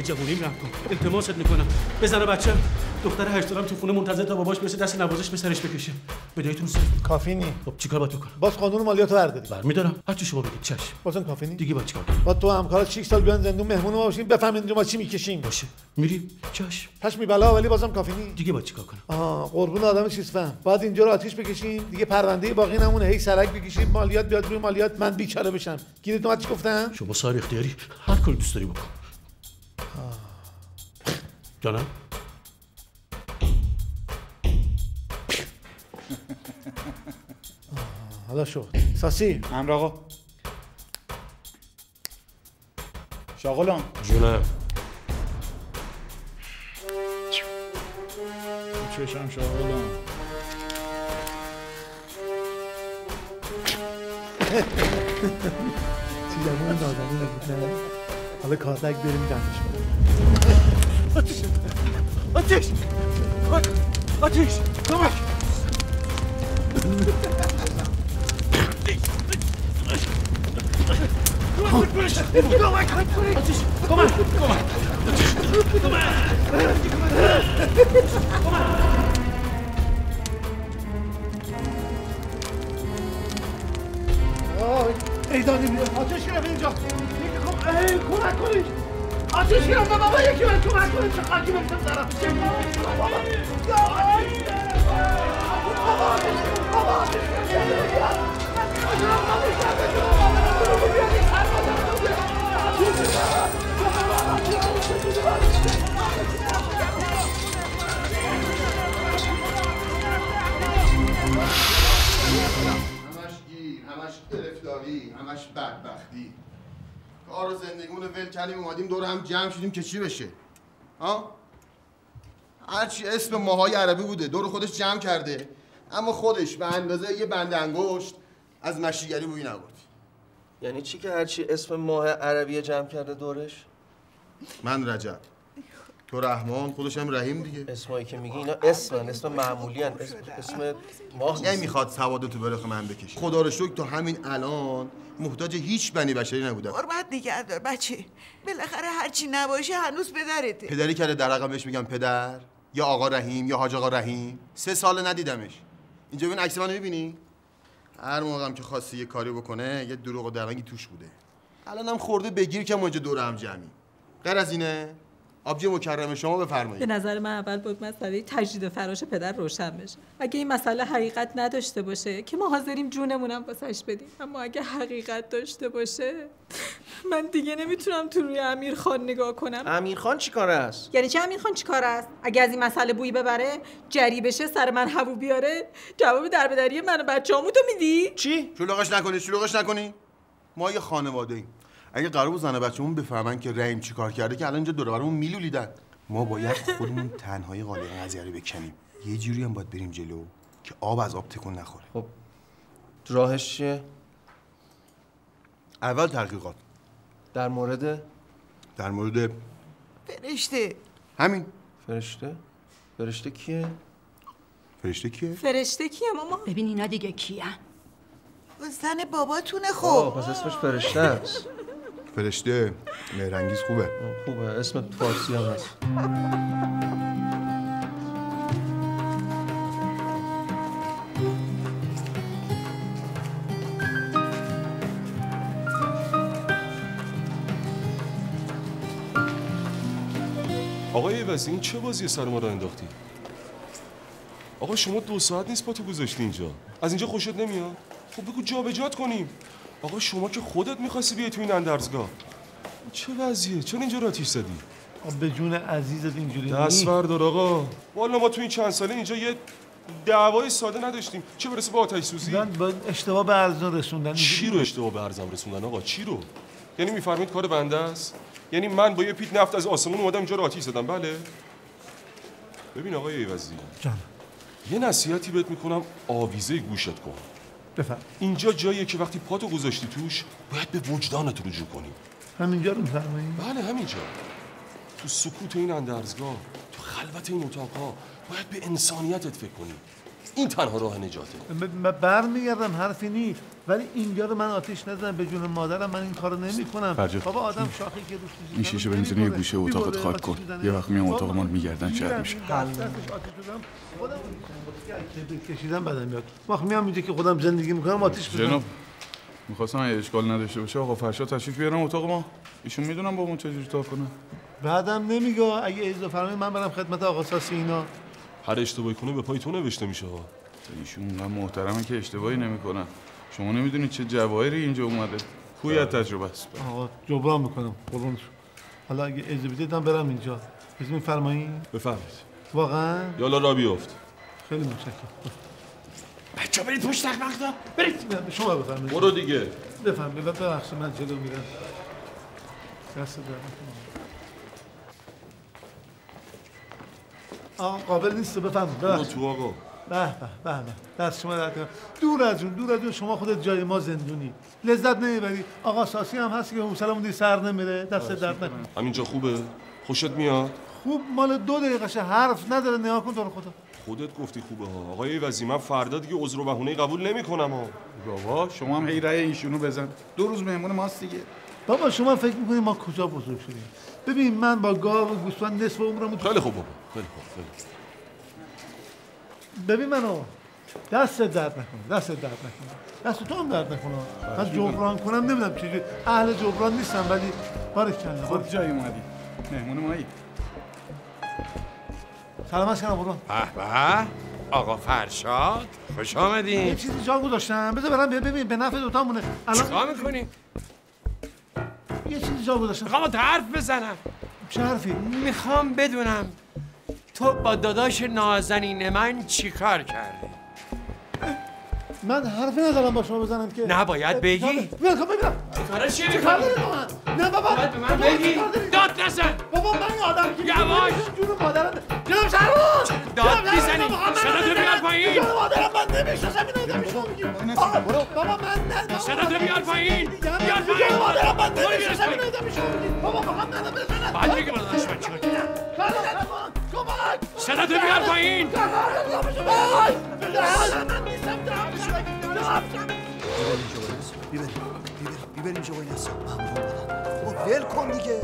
جوونیم رحم کن. التماست میکنم. بزنه بچه. دختر هشت سالم تو خونه منتظر تا باباش برسه دست نوازش به سرش بکشه. بدایتون سر. کافی نی. خب چیکار باید بکنم؟ باز قانون مالیاتو برداری. برمی‌دارم. هر چی شما بگید. چشم. بازم کافی نی. دیگه باید چیکار کنم؟ با تو همکارات شش سال بیان زندون مهمون ما باشیم بفهمین اینجا ما چی میکشیم. باشه. میریم. چشم. پشمی بلا ولی بازم کافی نی. دیگه باید چیکار کنم؟ آها قربون آدم چیز فهم. بعد اینجا رو آتیش بکشین. دیگه پرونده باقی نمونه. هی سرک بکشید مالیات بیاد روی مالیات من بیچاره بشم. گیرت اومد چی گفتم؟ شما صاحب اختیاری هر کاری دوست داری بکن. جانم؟ حالا شد. ساسی امر آقا. شاغلان. جونم. چشم شاغلان. چی زمان نازنین بود نه؟ حالا کارتک بریم جمعش کنیم. آتیش! آتیش! آتیش! کمک! ایدانی بیاد آتش گرفت اینجا کمک کنید آتش گرفت بابا یکی باید کمک کنید چه خاکی بکتم دارم بابا بابا آتش همش گیر، همش گرفتاری، همش بدبختی. کار و زندگیمونو ول کردیم اومدیم دور هم جمع شدیم که چی بشه؟ ها؟ هرچی اسم ماهای عربی بوده دور خودش جمع کرده اما خودش به اندازه یه بند انگشت از مشیگری بویی نبرد. یعنی چی که هرچی اسم ماه عربی جمع کرده دورش؟ من رجب، تو رحمان، خودش هم رحیم دیگه. اسمایی که میگی اینا اسمن، اسم معمولی هن. اسم, اسم ماه نمیخواد سواد تو برخ من بکشی. خدا رو شکر تا همین الان محتاج هیچ بنی بشری نبودم. قربت نگه دار بچه. بالاخره هرچی نباشه هنوز پدرته. پدری کرده در رقم بهش میگم پدر یا آقا رحیم یا حاج آقا رحیم. سه سال ندیدمش. اینجا ببین عکس منو میبینی؟ هر موقع هم که خواسته یه کاری بکنه یه دروغ و درنگی توش بوده. الانم خورده بگیر که ما اینجا دور هم جمعی. غیر از اینه آبجی مکرم شما بفرمایید. به نظر من اول بود مسئله تجدید فراش پدر روشن بشه. اگه این مسئله حقیقت نداشته باشه که ما حاضریم جونمونم واسش بدیم، اما اگه حقیقت داشته باشه من دیگه نمیتونم تو روی امیرخان نگاه کنم. امیرخان چیکار است؟ یعنی چه امیرخان چیکار است؟ اگه از این مسئله بویی ببره، جری بشه، سر من هوو بیاره، جواب دربدری من و بچه‌امو تو میدی؟ چی؟ شلوغش نکنی، شلوغش نکنی. ما یه خانواده‌ایم. اگه قرار بود زن بچه‌مون بفهمن که رحیم چیکار کرده که الان اینجا دور و برمون میلولیدن. ما باید خودمون تنهایی قالق قضیه رو بکنیم. یه جوری هم باید بریم جلو که آب از آب تکون نخوره. خب راهش چیه؟ اول تحقیقات. در مورد در مورد فرشته. همین. فرشته؟ فرشته کیه؟ فرشته کیه؟ فرشته کیه ماما؟ ببین اینا دیگه کیه؟ زن باباتونه خب. آه پس اسمش فرشته است. فرشته مهرنگیز خوبه. خوبه اسم فارسی هم هست. آقای عوضی این چه بازی سر ما را انداختی؟ آقا شما دو ساعت نیست پاتو گذاشتی اینجا. از اینجا خوشت نمیاد؟ خب بگو جابجات کنیم. آقا شما که خودت می‌خواستی بیای تو این اندرزگاه. چه وضعیه؟ چرا اینجا را آتیش زدی؟ به جون عزیزت اینجوری دست بردار آقا. والا ما تو این چند ساله اینجا یه دعوای ساده نداشتیم. چه برسه به آتش سوزی؟ من با اشتباه به ارزان رسوندن. چی رو اشتباه به ارزان رسوندن آقا؟ چی رو؟ یعنی میفرمایید کار بنده است؟ یعنی من با یه پیت نفت از آسمون اومدم اینجا رو آتیش زدم؟ بله؟ ببین آقای عوضی. جان. یه نصیحتی بهت میکنم آویزه گوشت کن. بفهم. اینجا جاییه که وقتی پاتو گذاشتی توش باید به وجدانت رجوع کنی. همینجا رو میفرمایی؟ بله همینجا. تو سکوت این اندرزگاه، تو خلوت این اتاقها باید به انسانیتت فکر کنی. این تنها راه نجاته. من برمیگردم، حرفی نیست، ولی اینجا رو من آتیش نزدم. به جون مادرم من این کارو نمیکنم. بابا آدم شاخی که روش این شیشه بنزینی یه گوشه اتاقت خاک کن. یه وقت میام اتاقمون میگردن شهر میشه. کشیدم بدم میاد. وقت میام اینجا که خودم زندگی میکنم آتیش بزنم. جناب می‌خواستم اگه اشکال نداشته باشه آقا فرشاد تشریف بیارن اتاق ما. ایشون میدونم با اون چجوری تا کنه. بعدم نمیگه اگه اجازه فرمایید من برم خدمت آقا ساسی اینا. هر اشتباهی کنه به پای تو نوشته میشه ها. ایشون اونقدر محترمه که اشتباهی نمیکنن. شما نمیدونید چه جواهری اینجا اومده. پویت تجربه است. آقا جبران میکنم قربونش. حالا اگه اجازه بدید من برم اینجا. اجازه میفرمایید؟ بفرمایید. واقعا؟ یالا را بیافت. خیلی متشکرم. بچه‌ها برید پشت تخمقدا. برید. شما بفرمایید. برو دیگه. بفرمایید. ببخشید من جلو میرم. دست در آقا قابل نیست بفرمایید. برو تو آقا. به به به به دست شما درد کنم. دور از اون دور از اون شما خودت جای ما زندونی لذت نمیبری. آقا ساسی هم هست که حوصله‌مون دیگه سر نمیره. دست درد نکنه. همینجا خوبه؟ خوشت میاد؟ خوب مال دو دقیقه حرف نداره. نگاه کن تو رو خدا. خودت گفتی خوبه ها. آقای ایوزی من فردا دیگه عذر و بهونه قبول نمیکنم ها. بابا شما هم هی رأی ایشونو بزن. دو روز مهمون ماست دیگه. بابا شما فکر می‌کنید ما کجا بزرگ شدیم؟ ببین من با گاو و گوسفند نصف عمرم. خیلی خوب بابا. خیلی خوب. خیلی ببین منو دست درد نکنه. دست درد نکنه. دست تو هم درد نکنه. من جبران کنم نمیدونم چجوری. اهل جبران نیستم ولی بارکالله. خود جای اومدی. مهمون مایی. سلام علیکم قربان. به به آقا فرشاد خوش آمدین. یه چیزی جا گذاشتم. بذار برام ببین به نفع دوتامونه. الان چیکار می‌کنی؟ یه چیزی جا گذاشتم. میخوام حرف بزنم. چه حرفی؟ میخوام بدونم تو با داداش نازنین من چی کار کردی؟ من حرفی ندارم با شما بزنم که نباید بگی؟ ببینم ببینم کارا چی میکنی؟ نه بابا باید به من بگی؟ داد نزن بابا من آدم که یواش جون مادرم جناب شهربان داد میزنی صداتو بیار پایین جون مادرم من نمیشناسم اینو دارم شما میگی بابا من نه صداتو بیار پایین بیار پایین جون مادرم من نمیشناسم اینو دارم شما میگی بابا فقط منو بزن بعد میگه من داشتم چیکار کردم صداتو بیار پایین بیبریم جوای نسا بابا ول کن دیگه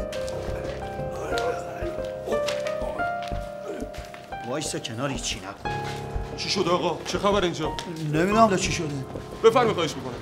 وایسا کنار هیچی نکن. چی شده آقا؟ چه خبر اینجا؟ نمیدونم چی شده. بفرمایید خواهش میکنم.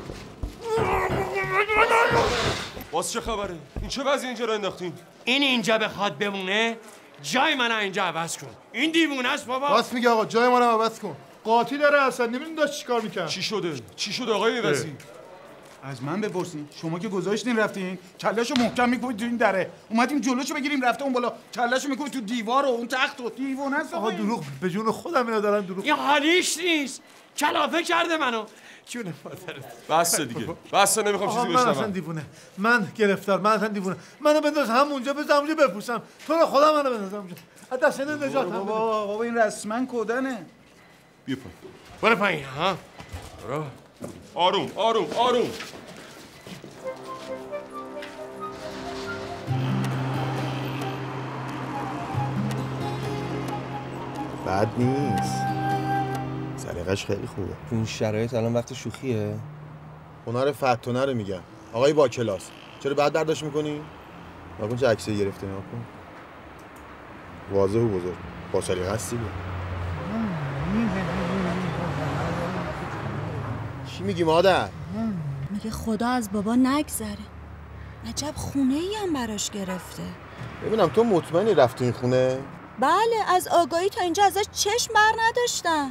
باز چه خبره؟ این چه وضعی اینجا رو انداختین؟ این اینجا بخواد بمونه جای من اینجا عوض کن. این دیوونه است بابا. راست میگه آقا جای ما رو عوض کن. قاطی داره اصلا نمیدونم داشت چیکار میکرد. چی شده؟ چی شده آقای ایوزی؟ از من بپرسین. شما که گذاشتین رفتین کلهشو محکم میکنید تو این دره. اومدیم جلوشو بگیریم رفته اون بالا. کلهشو میکنید تو دیوار و اون تخت و دیوونه است. آقا دروغ به جون خودم اینا دارن دروغ. این حالیش نیست. کلافه کرده منو. جون مادرت. بس دیگه. بس نمیخوام چیزی بشنوم. من اصلا دیوونه. من گرفتار. من اصلا دیوونه. منو بنداز همونجا بزن اونجا بپوسم. تو رو خدا منو بنداز اونجا. از دست اینو نجات هم بابا بابا این رسما کدنه. بیا پایین. برو پایین ها. برو. آروم آروم آروم. بد نیست. سلیقش خیلی خوبه. این شرایط الان وقت شوخیه؟ هنر فتونه رو میگن. آقای با کلاس. چرا بعد برداشت میکنی؟ نکن چه عکسی گرفته نکن. واضح و بزرگ. با سلیقه هستی دیگه. چی میگی مادر؟ میگه خدا از بابا نگذره. عجب خونه ای هم براش گرفته. ببینم تو مطمئنی رفتی این خونه؟ بله از آگاهی تا اینجا ازش چشم بر نداشتم.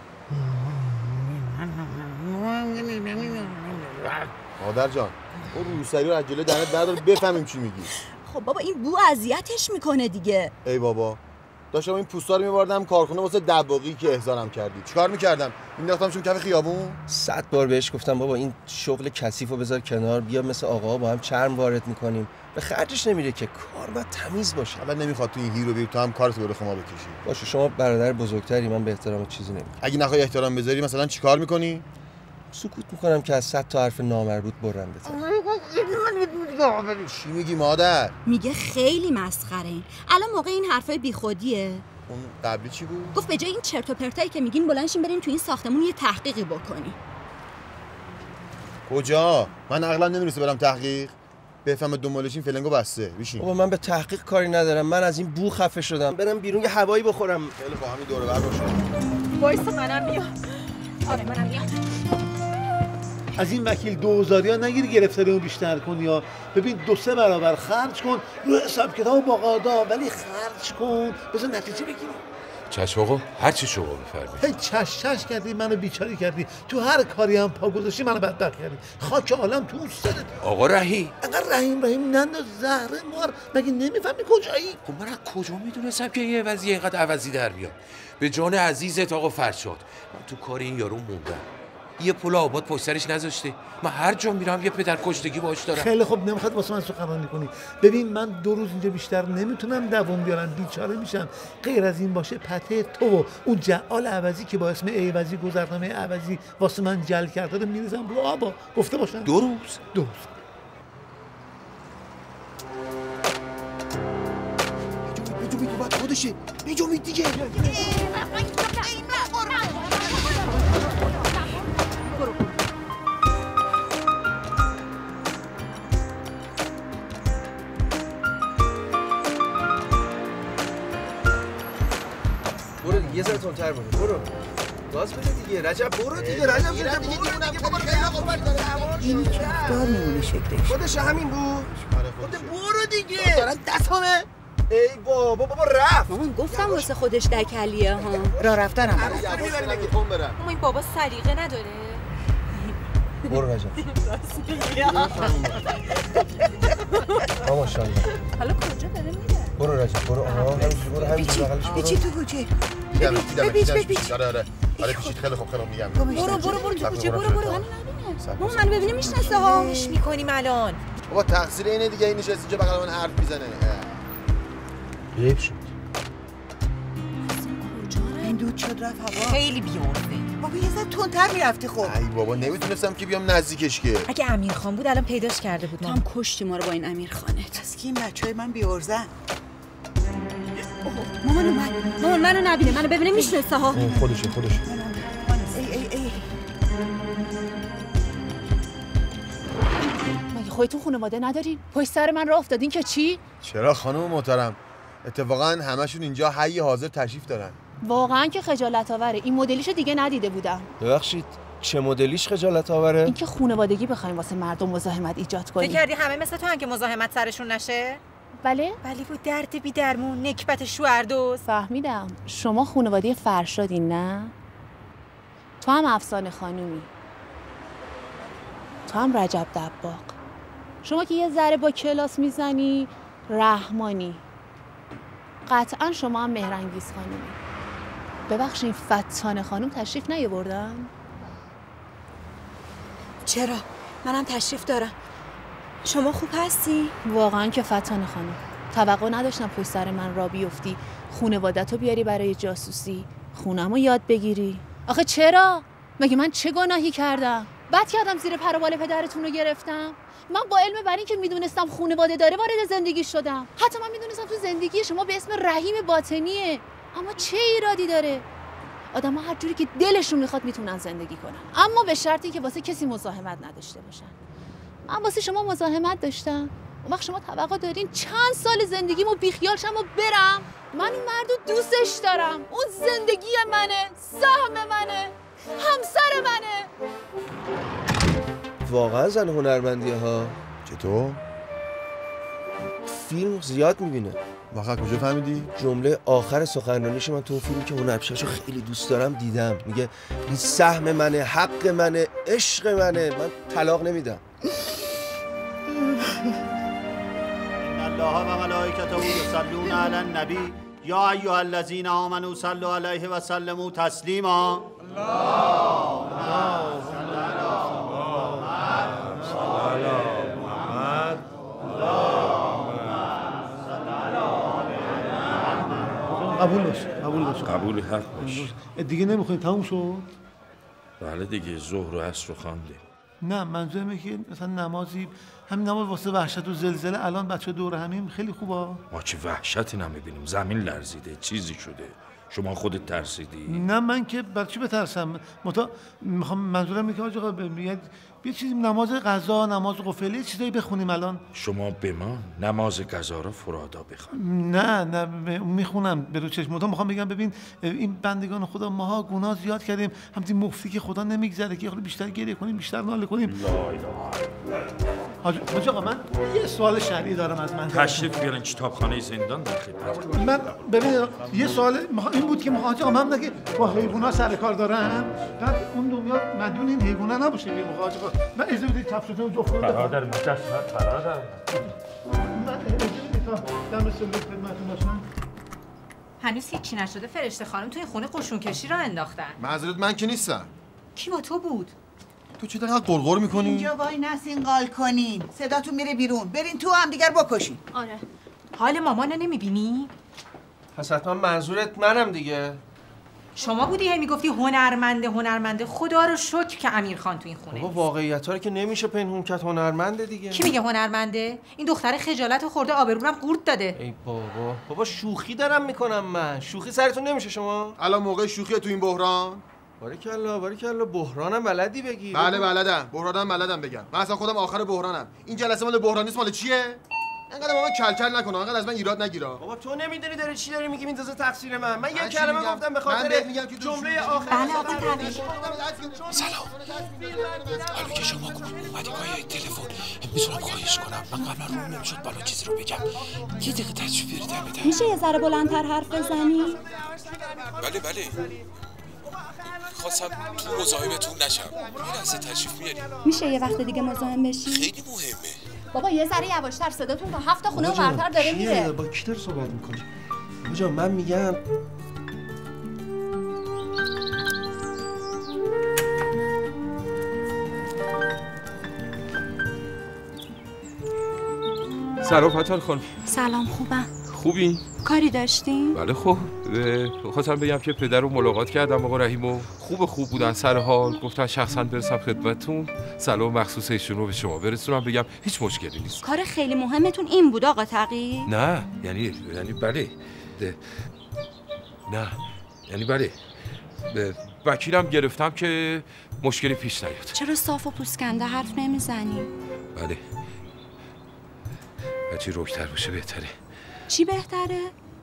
مادر جان اون روسری رو از جلوی دهنت بردار بفهمیم چی میگی. خب بابا این بو اذیتش میکنه دیگه. ای بابا داشتم این پوستا رو می‌بردم کارخونه واسه دباغی که احضارم کردی. چیکار می‌کردم؟ مینداختمشون کف خیابون؟ صد بار بهش گفتم بابا این شغل کثیفو بذار کنار، بیا مثل آقا با هم چرم وارد می‌کنیم. به خرجش نمیره که کار باید تمیز باشه. حالا نمیخواد تو این هیرو بیر تو هم کارت رو خما بکشی. باشه شما برادر بزرگتری من به احترام چیزی نمیگم. اگه نخوای احترام بذاری مثلا چیکار می‌کنی؟ سکوت می‌کنم که از صد تا حرف نامربوط برم بزنم. چی میگی مادر؟ میگه خیلی مسخره این. الان موقع این حرفای بیخودیه. اون قبلی چی بود؟ گفت به جای این چرت و پرتایی که میگین بلندشین بریم تو این ساختمون یه تحقیقی بکنی. کجا؟ من عقلم نمیرسه برم تحقیق. بفهم دنبالش این فلنگو بسته. بشین. بابا من به تحقیق کاری ندارم. من از این بو خفه شدم. برم بیرون یه هوایی بخورم. خیلی با همین دور و بر باشه. وایسا منم میام. آره منم میام. از این وکیل دوزاریا نگیری گرفتاریمو بیشتر کن یا ببین دو سه برابر خرج کن رو حساب کتاب با قادا، ولی خرج کن بذار نتیجه بگیری. چشم آقا، هر چی شما بفرمایید. هی چش چش کردی، منو بیچاره کردی، تو هر کاری هم پا گذاشتی منو بدبخت کردی. خاک عالم تو سرت. آقا رحیم انقدر رحیم رحیم ننداز زهره مار، مگه نمیفهمی کجایی؟ خب من از کجا میدونستم که یه عوضی اینقدر عوضی در بیاد؟ به جان عزیزت آقا فرشاد، من تو کار این یارو موندم. یه پول آباد پشت سرش نذاشته. من هر جا میرم یه پدر کشتگی باش دارم. خیلی خوب، نمیخواد واسه من سخنرانی کنی. ببین من دو روز اینجا بیشتر نمیتونم دووم بیارم، بیچاره میشم. غیر از این باشه پته تو و اون جعال عوضی که با اسم عوضی گذرنامه عوضی واسه من جل کرده رو میریزم رو آبا. گفته باشم دو روز دو روز بجو بجو باید خودشه. بجو می دیگه. برو دیگه یه ذره تندتر برو. برو. گاز بده دیگه. رجب برو دیگه. رجب دیگه دیگه دیگه بابا خیلی قوت داره. این که افتار میمونه شکلش. خودش همین بود. خود برو دیگه. دارن دستامه. ای بابا بابا رفت. مامان گفتم واسه خودش دکلیه ها. را رفتنم. اما این بابا سلیقه نداره. برو رجب. ماشاءالله. حالا کجا داره میره؟ برو رجب برو. آها برو همین بغلش برو. پیچی تو کوچه. دیدم دیدم دیدم پیچ. آره آره. آره پیچید خیلی خوب خیلی میگم. برو برو برو تو کوچه برو برو. مامان منو ببینه میشناسه ها. اش میکنیم الان. بابا تقصیر اینه دیگه، این نشست اینجا بغل من حرف میزنه. حیف شد. این دود شد رفت هوا. خیلی بیورده. بابا یه ذره تندتر میرفتی خب. ای بابا نمیتونستم که بیام نزدیکش که. اگه امیرخان بود الان پیداش کرده بود. تو هم کشتی ما رو با این امیرخانت. از کی این بچهای من بیورزن؟ مامان اومد. مامان منو نبینه، منو ببینه میشناسه ها. خودشه خودشه. ای ای ای. مگه خودتون خانواده ندارین؟ پشت سر من راه افتادین که چی؟ چرا خانم محترم؟ اتفاقا همشون اینجا حی حاضر تشریف دارن. واقعا که خجالت آوره. این مدلیشو دیگه ندیده بودم. ببخشید چه مدلیش خجالت آوره؟ اینکه خانوادگی بخوایم واسه مردم مزاحمت ایجاد کنیم. فکر کردی همه مثل تو ان که مزاحمت سرشون نشه؟ بله؟ ولی بود درد بی درمون، نکبت شوهردوز. فهمیدم. شما خانواده فرشادین نه؟ تو هم افسانه خانومی. تو هم رجب دباغ. شما که یه ذره با کلاس میزنی رحمانی. قطعا شما هم مهرانگیز خانومی. ببخشید فتانه خانم تشریف نیاوردن؟ چرا؟ منم تشریف دارم. شما خوب هستی؟ واقعا که فتانه خانم توقع نداشتم پشت سر من را بیفتی، خونوادتو بیاری برای جاسوسی، خونمو یاد بگیری. آخه چرا؟ مگه من چه گناهی کردم؟ بد کردم زیر پر و بال پدرتون رو گرفتم؟ من با علم بر این که میدونستم خونواده داره وارد زندگی شدم. حتی من میدونستم تو زندگی شما به اسم رحیم باطنیه. اما چه ایرادی داره؟ آدم ها هر جوری که دلشون میخواد میتونن زندگی کنن، اما به شرطی که واسه کسی مزاحمت نداشته باشن. من واسه شما مزاحمت داشتم. اون وقت شما توقع دارین چند سال زندگیمو بیخیال شم و برم؟ من اون مردو دوستش دارم. اون زندگی منه، سهم منه، همسر منه. واقعا زن هنرمندی ها. چطور؟ فیلم زیاد میبینه. واقعا کجا فهمیدی؟ جمله آخر سخنرانیش من تو فیلمی که هنرپیشه‌شو خیلی دوست دارم دیدم. میگه این سهم منه، حق منه، عشق منه، من طلاق نمیدم. ان الله و ملائکته یصلون علی النبی یا ایها الذین آمنوا صلوا علیه و سلموا تسلیما. اللهم صل علی محمد و علی محمد. قبول باشه قبول باشه قبول حق باشه. دیگه نمیخواین تموم شد؟ بله دیگه ظهر و عصر رو خوانده. نه منظورم اینه که مثلا نمازی همین نماز واسه وحشت و زلزله الان بچه دور همیم خیلی خوبه. ما چه وحشتی نمیبینیم، زمین لرزیده، چیزی شده. شما خودت ترسیدی؟ نه من که برای چی بترسم؟ متا میخوام منظورم اینه که آقا بیاد بیا چیزی نماز قضا، نماز قفلی چیزایی بخونیم الان. شما به ما نماز قضا رو فرادا بخوان. نه نه میخونم به رو چشم. متا میخوام بگم ببین این بندگان خدا ماها گناه زیاد کردیم، همین مفتی که خدا نمیگذره که بیشتر گریه کنیم، بیشتر ناله کنیم. لا اله حاج آقا من یه سوال شرعی دارم از من. تشریف بیارین کتابخانه زندان در خدمت. من ببین یه سوال این بود که حاج آقا من نگه با حیونا سر کار دارم، بعد اون دنیا مدیون این حیونا نباشه بی حاج آقا. من اجازه بدید کفشتون جفت کنم. برادر مجسمت برادر. من اجازه بدید تا دم سلوک خدمتتون باشم. هنوز هیچی نشده فرشته خانم توی خونه قشون کشی را انداختن. معذرت من که نیستم. کی با تو بود؟ تو چی دقیقا قرقر میکنی؟ اینجا وای نسین قال کنین، صداتون میره بیرون، برین تو هم دیگر بکشین. آره. حال مامانو نمیبینی؟ پس حتما منظورت منم دیگه. شما بودی هی میگفتی هنرمنده هنرمنده. خدا رو شکر که امیرخان تو این خونه. بابا واقعیت‌ها رو که نمیشه پنهون کرد، هنرمنده دیگه. کی میگه هنرمنده؟ این دختر خجالت خورده آبرومم قورت داده. ای بابا بابا شوخی دارم میکنم من. شوخی سرتون نمیشه شما؟ الان موقع شوخی تو این بحران؟ باریکلا باریکلا بحرانم بلدی بگی. بله بلدم، بحرانم بلدم بگم. من اصلا خودم آخر بحرانم. این جلسه مال بحران نیست، مال چیه؟ انقدر با من کل کل نکنه، انقدر از من ایراد نگیرا. بابا تو نمیدونی داره چی داری میگی میندازه تقصیر من. من یه کلمه گفتم به خاطر جمله آخر. بله آقا تبریک. سلام. حالا که شما اومدی پای تلفن میتونم خواهش کنم؟ من قبلا رو نمیشد بالا چیزی رو بگم. یه دقیقه تشریف بیاری در میدم. میشه یه ذره بلندتر حرف بزنی؟ بله بله. خواستم تو مزاحمتون نشم. یه لحظه تشریف میاری. میشه یه وقت دیگه مزاحم بشی؟ خیلی مهمه. بابا یه ذره یواشتر، صداتون تا هفت تا خونه و برتر داره میره. با کی داری صحبت میکنی؟ بابا من میگم سلام فتان خانم. سلام خوبم. خوبی؟ کاری داشتیم؟ بله خب خواستم بگم که پدر رو ملاقات کردم آقا رحیمو، خوب خوب بودن سر حال، گفتن شخصا برسم خدمتتون، سلام مخصوص ایشون رو به شما برسونم، بگم هیچ مشکلی نیست. کار خیلی مهمتون این بود آقا تقی؟ نه یعنی یعنی بله ده. نه یعنی بله به وکیلم گرفتم که مشکلی پیش نیاد. چرا صاف و پوسکنده حرف نمیزنی؟ بله هرچی روکتر باشه بهتره. چی بهتره؟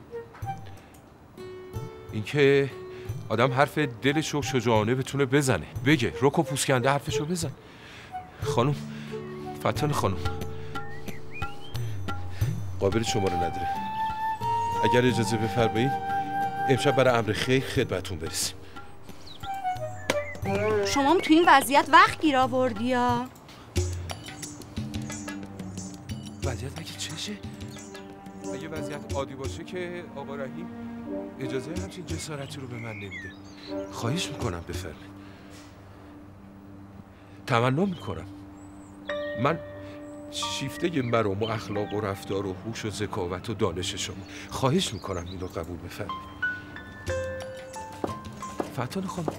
اینکه آدم حرف دلش رو شجاعانه بتونه بزنه، بگه رک و پوسکنده حرفشو بزن. خانم فتان خانم قابل شما رو نداره، اگر اجازه بفرمایید امشب برای امر خیر خدمتتون برسیم. شما هم تو این وضعیت وقت گیر آوردی یا؟ وضعیت مگه چشه؟ اگه وضعیت عادی باشه که آقا رحیم اجازه همچین جسارتی رو به من نمیده. خواهش میکنم بفرمایید. تمنا میکنم. من شیفته مرام و اخلاق و رفتار و هوش و ذکاوت و دانش شما، خواهش میکنم اینو قبول بفرمایید. فتان خانم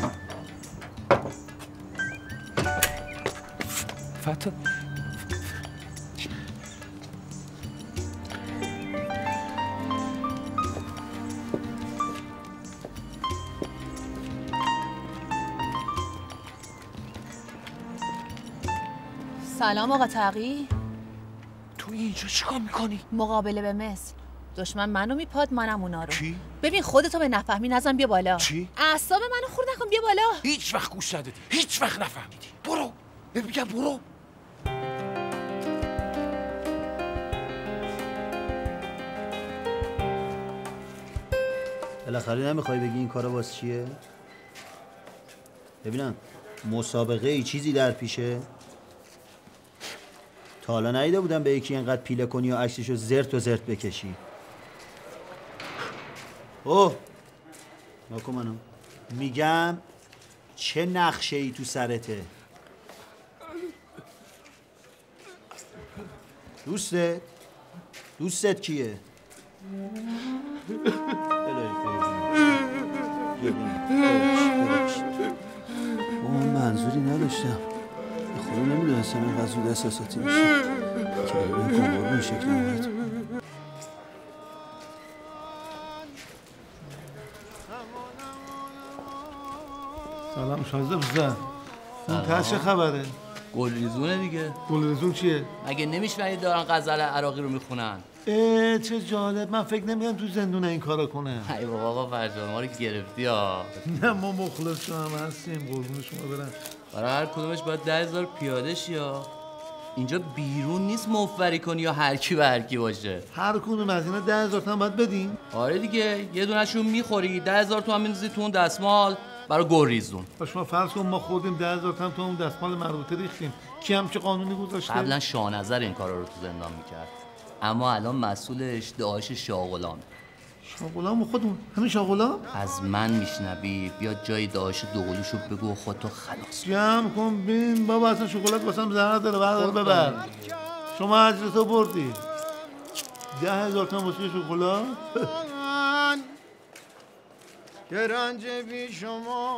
فتان سلام آقا تقی. تو اینجا چیکار میکنی؟ مقابله به مثل. دشمن منو میپاد منم اونا رو. چی؟ ببین خودتو به نفهمی نزن بیا بالا. چی؟ اعصاب منو خورد نکن بیا بالا. هیچ وقت گوش ندادی، هیچ وقت نفهمیدی. برو بگم برو. بالاخره نمیخوای بگی این کارا واسه چیه؟ ببینم مسابقه ای چیزی در پیشه؟ تا حالا ندیده بودم به یکی اینقدر پیله کنی و عکسشو زرت و زرت بکشی. اوه ناکن منم میگم چه نقشه ای تو سرته؟ دوستت؟ دوستت کیه؟ با من منظوری نداشتم. خدا نمیدونستم اینقدر زود احساساتی میشه که این کامار این شکل اومد. سلام شازده بزن. اون ته چه خبره؟ گلریزونه دیگه. گلریزون چیه؟ مگه نمیشنید دارن غزل عراقی رو میخونن؟ اه چه جالب. من فکر نمی‌کردم تو زندون این کارا کنه. ای بابا آقا فرجان ما رو گرفتی ها. نه ما مخلص شما هستیم قربون شما برم. برای هر کدومش باید ده هزار پیاده شی ها. اینجا بیرون نیست مفبری کنی یا هر کی به هر کی باشه. هر کدوم از اینا ده هزار تومان باید بدین؟ آره دیگه یه دونه‌شون میخوری ده هزار تومان میندازی تو اون دستمال برای گلریزون. با شما فرض کن ما خوردیم ده هزار تومان تو اون دستمال مربوطه ریختیم. کی هم چه قانونی گذاشته؟ قبلا شاهنظر این کارا رو تو زندان میکرد. اما الان مسئولش داعش شاغلان. شاغلان خودمون همین شاغلان؟ از من میشنوی بیا جای داعش دوقلوشو بگو خودتو خلاص. جمع کن بین بابا اصلا شکلات واسم ضرر داره بردار ببر. شما اجرتو بردی. ده هزار تومان واسه شکلات؟ که رنج بی شما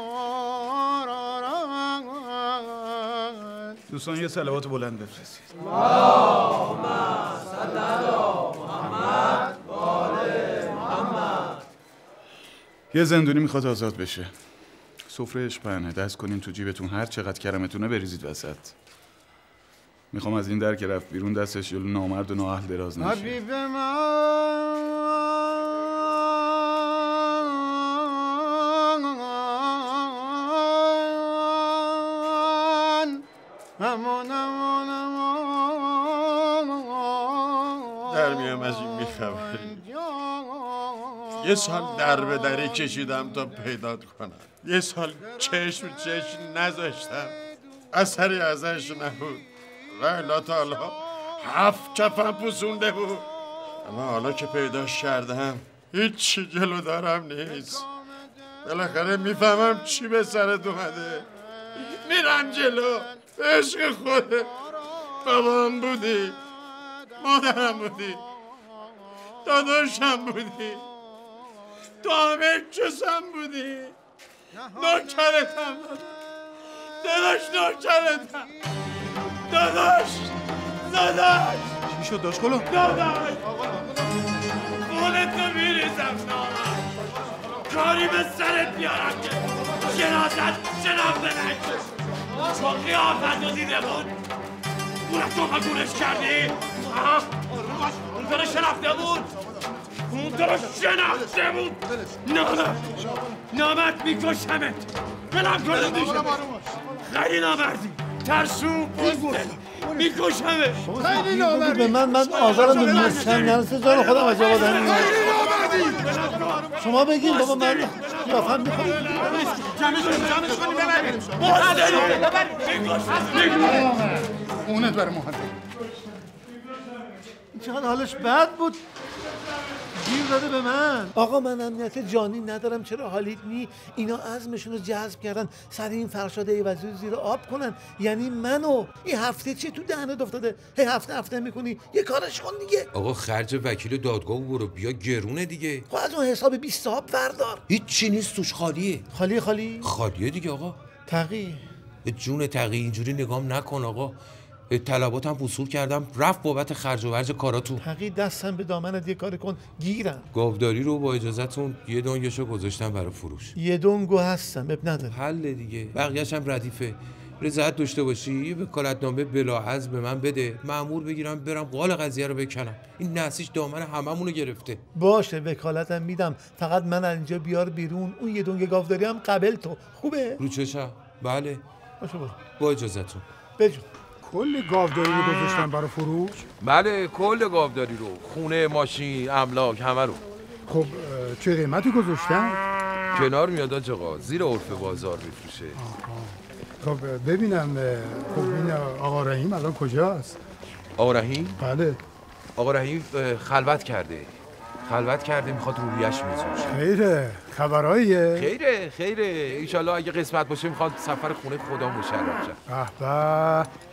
دوستان یه صلوات بلند بفرستید. اللهم صل علی محمد و آل محمد. یه زندونی میخواد آزاد بشه. سفره اشپنه، دست کنین تو جیبتون هر چقدر کرمتونه بریزید وسط. میخوام از این در که رفت بیرون دستش جلو نامرد و نااهل دراز نشه. حبیب من امان امان امان در میام از این میخبری. یه سال در به دری کشیدم تا پیدات کنم. یه سال چشم چشم نذاشتم اثری ازش نبود و الا تعالی هفت کفم پوسونده بود. اما حالا که پیداش کردم هیچی جلو دارم نیست. بالاخره میفهمم چی به سرت اومده. میرم جلو. عشق خوده بابام بودی، مادرم بودی، داداشم بودی، تو همه چسم بودی، نوکرتم داداش، نوکرتم داداش، داداش چی شد داشت کلو؟ داداش خودتو میریزم نامم کاری به سرت بیارم که جنازت شناخته نشه. چون قیافت رو دیده بود اون تو قبولش کردی؟ اون تو رو شناخته بود؟ اون تو رو شناخته بود؟ نامت نامت میکشمت بلم کنه دیشم خیلی نامردی ترسون بزده میکشمت خیلی نامردی به من من آزارم به مرسم نرسه جان خودم از جواد همین شما بگین بابا من قیافم میخوام جمعش کنیم جمعش کنیم ببریم اونت برای مهندس چقدر حالش بد بود گیر داده به من. آقا من امنیت جانی ندارم چرا حالیت نی؟ اینا عزمشون رو جذب کردن سر این فرشاد عوضی رو زیر آب کنن. یعنی منو این هفته چی تو دهنت افتاده؟ هی هفته هفته میکنی یه کارش کن دیگه. آقا خرج وکیل دادگاه برو بیا گرونه دیگه. خب از اون حساب بیست صاحب بردار. هیچ چی نیست توش خالیه. خالی خالی؟ خالیه دیگه آقا. تقی جون تقی اینجوری نگام نکن آقا. طلباتم وصول کردم رفت بابت خرج و ورج کاراتون. تقی دستم به دامنت یه کار کن گیرم. گاوداری رو با اجازهتون یه دنگشو گذاشتم برای فروش. یه دنگو هستم اب نداره. حل دیگه بقیه‌ش هم ردیفه. رضایت داشته باشی یه وکالتنامه بلاعز به من بده مأمور بگیرم برم قال قضیه رو بکنم. این نسیج دامن هممون رو گرفته. باشه وکالتم میدم فقط من از اینجا بیار بیرون. اون یه دنگ گاوداری هم قبل تو خوبه؟ رو چشم بله. باشه برو. با اجازهتون. بجو. کل گاوداری رو گذاشتن برای فروش؟ بله کل گاوداری رو خونه ماشین املاک همه رو. خب چه قیمتی گذاشتن؟ کنار میاد آقا زیر عرف بازار میفروشه. خب ببینم خب این آقا رحیم الان کجاست؟ آقا رحیم؟ بله. آقا رحیم خلوت کرده خلوت کرده میخواد رویش میزوشه. خیره خبراییه؟ خیره خیره ایشالله اگه قسمت باشه میخواد سفر خونه خدا مشرف شه. به به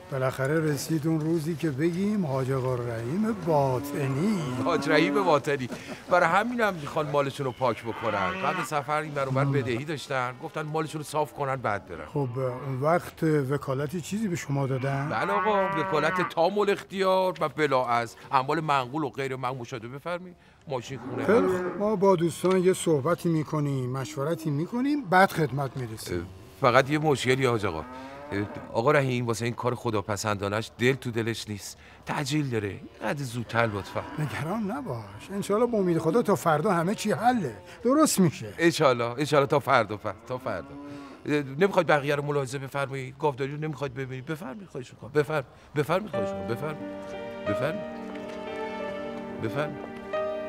بالاخره رسید اون روزی که بگیم حاج آقا رحیم باطنی. حاج رحیم باطنی. برای همینم میخوان مالشون رو پاک بکنن. قبل سفر این برابر بدهی داشتن، گفتن مالشون رو صاف کنن بعد برن. خب اون وقت وکالتی چیزی به شما دادن؟ بله آقا، وکالت تام الاختیار و بلاعز اموال منقول و غیر منقول مشاهده بفرمایید. ماشین خونه. خیلی ما با دوستان یه صحبتی میکنیم، مشورتی میکنیم، بعد خدمت میرسیم. فقط یه مشکلی حاج آقا. آقا رحیم واسه این کار خداپسندانش دل تو دلش نیست، تعجیل داره. اینقدر زودتر لطفا. نگران نباش، انشالله با امید خدا تا فردا همه چی حله، درست میشه. انشالله انشالله تا فردا فردا تا فردا. نمیخواید بقیه رو ملاحظه بفرمایید؟ گاوداری رو نمیخواید ببینید؟ بفرمایید خواهش میکنم. بفرمایید بفرمایید خواهش میکنم. بفرمایید بفرمایید بفرمایید.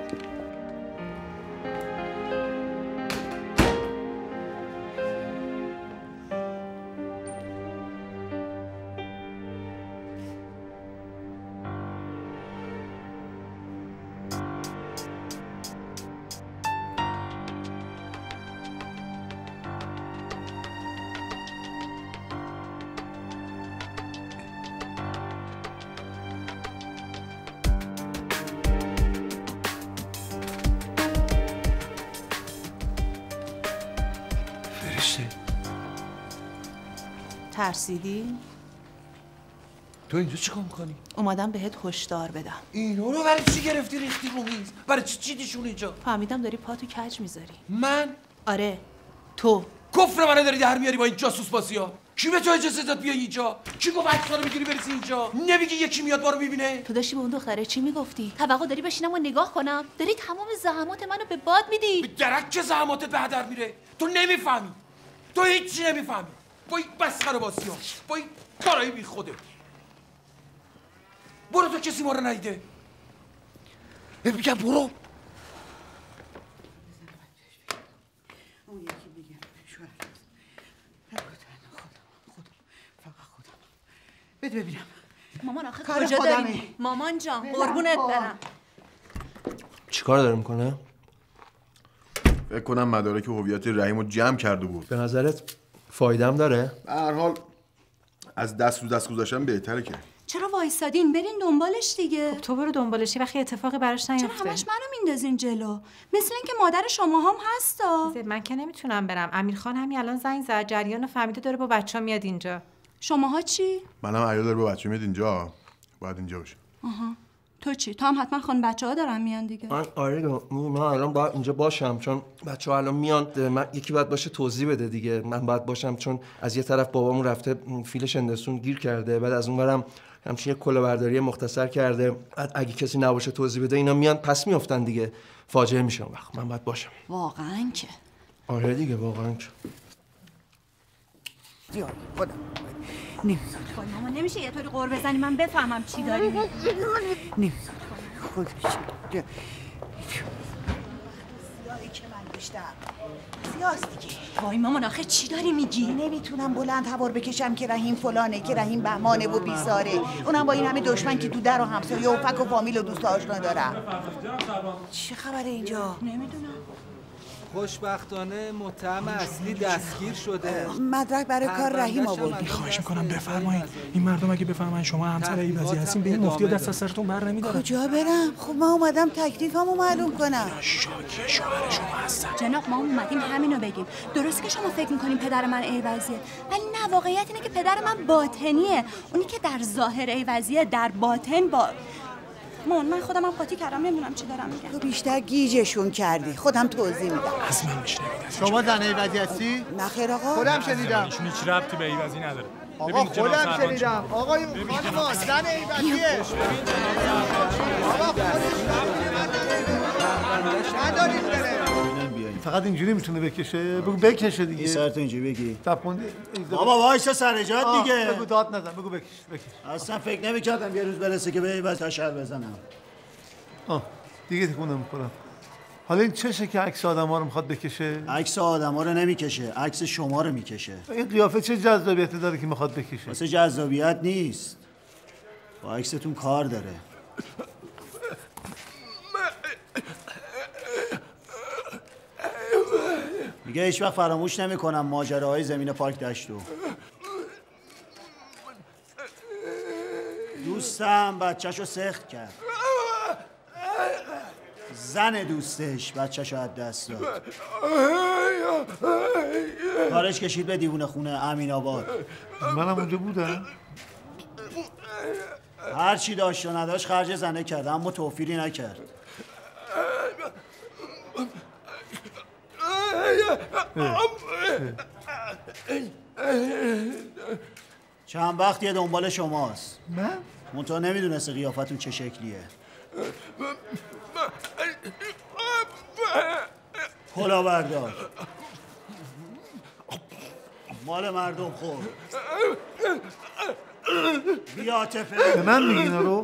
ترسیدی؟ تو اینجا چیکار میکنی؟ اومدم بهت هشدار بدم. اینو رو برای چی گرفتی ریختی رو میز؟ برای چی چیدیشون اینجا؟ فهمیدم داری پاتو کج میذاری. من؟ آره تو. کفر منو داری در میاری با این جاسوس بازی‌ها؟ کی به تو اجازه داد بیای اینجا؟ کی گفت عکس‌ها رو بگیری برسی اینجا؟ نمیگی یکی میاد ما رو میبینه؟ تو داشتی به اون دختره چی میگفتی؟ توقع داری بشینم و نگاه کنم؟ داری تمام زحمات منو به باد میدی. به درک که زحماتت به هدر میره. تو نمیفهمی. تو هیچی نمیفهمی. با این مسخره بازی‌ها، با این کارای بی خوده. برو تو کسی ما رو ندیده. میگم برو. اون یکی میگه شوهر خودم خودم فقط خودم. بده ببینم. مامان آخه کار کجا خودمه. داری؟ مامان جان قربونت برم. چیکار داره میکنه؟ فکر کنم مدارک هویت رحیم رو جمع کرده بود. به نظرت فایدم داره؟ به هر حال از دست رو دست گذاشتن بهتره که. چرا وایسادین؟ برین دنبالش دیگه. خب تو برو دنبالش، وقتی اتفاقی براش نیفته. چرا همش منو میندازین جلو؟ مثل اینکه مادر شما هم هستا. من که نمیتونم برم. امیرخان همین الان زنگ زد، جریان فهمیده داره با بچه‌ها میاد اینجا. شماها چی؟ منم عیال داره با بچه میاد اینجا، باید اینجا باشه. آها. تو چی؟ تو هم حتما خان بچه‌ها دارن میان دیگه. من آره من الان باید اینجا باشم چون بچه‌ها الان میان. من یکی باید باشه توضیح بده دیگه. من باید باشم چون از یه طرف بابامون رفته فیلش اندسون گیر کرده، بعد از اونورم همچین یه کلاهبرداری مختصر کرده. بعد اگه کسی نباشه توضیح بده اینا میان پس میافتن دیگه، فاجعه میشه اون وقت. من باید باشم. واقعا که آره دیگه واقعا که. یا خودم نمیذارم. خب ماما نمیشه یه طوری قور بزنی من بفهمم چی داری میگی. نمیذارم. خودش سیاهی که من داشتم سیاست دیگه. وای مامان آخه چی داری میگی؟ نمیتونم بلند هوار بکشم که رحیم فلانه، که رحیم بهمانه و بیزاره، اونم با این همه دشمن که تو در و همسایه و فک و فامیل و دوست آشنا دارم. چه خبره اینجا؟ نمیدونم. خوشبختانه متهم اصلی دستگیر شده. مدرک برای کار رحیم آوردی. خواهش میکنم بفرمایید. این مردم اگه بفهمن شما همسر ایوزی هستین به این مفتی دست از سرتون بر نمیداره. کجا برم؟ خب من اومدم تکلیفمو معلوم کنم. شاکی شوهر شما هستن. جناب ما اومدیم همینو بگیم. درست که شما فکر میکنین پدر من ایوزیه، ولی نه، واقعیت اینه که پدر من باطنیه. اونی که در ظاهر ایوزیه در باطن با من من خودم هم قاطی کردم، نمیدونم چی دارم میگم. تو بیشتر گیجشون کردی. خودم توضیح میدم. از من میشنوید. شما زن ایوزی هستی؟ نه خیر آقا. خودم شنیدم. ایشون هیچ ربطی به ایوزی نداره. آقا خودم شنیدم. آقای خانم زن ایوزیه. آقا خودش ندارید بره. فقط اینجوری میتونه بکشه. بگو بکشه دیگه. این سرت اینجوری بگی. تپوندی. بابا وایسا سر جات دیگه. بگو داد نزن. بگو بکش. بکش. اصلا فکر نمی‌کردم یه روز برسه که به این واسه شر بزنم. آه دیگه تکون نمیخورم. حالا این چشه که عکس آدم‌ها رو میخواد بکشه؟ عکس آدم‌ها رو نمیکشه، عکس شما رو میکشه. این قیافه چه جذابیتی داره که میخواد بکشه؟ واسه جذابیت نیست. با عکستون کار داره. میگه هیچ وقت فراموش نمی‌کنم ماجراهای زمین پارک دشتو. رستم بچه‌شو سخت کرد. زن دوستش بچه‌شو از دست داد. کارش کشید به دیوونه خونه امین آباد. منم اونجا بودم. هر چی داشت و نداشت خرج زنه کرد اما توفیری نکرد. چند وقتیه دنبال شماست. من؟ منتها نمیدونسته قیافتون چه شکلیه. کلا بردار. مال مردم خور. بیا تفه. به من میگین رو؟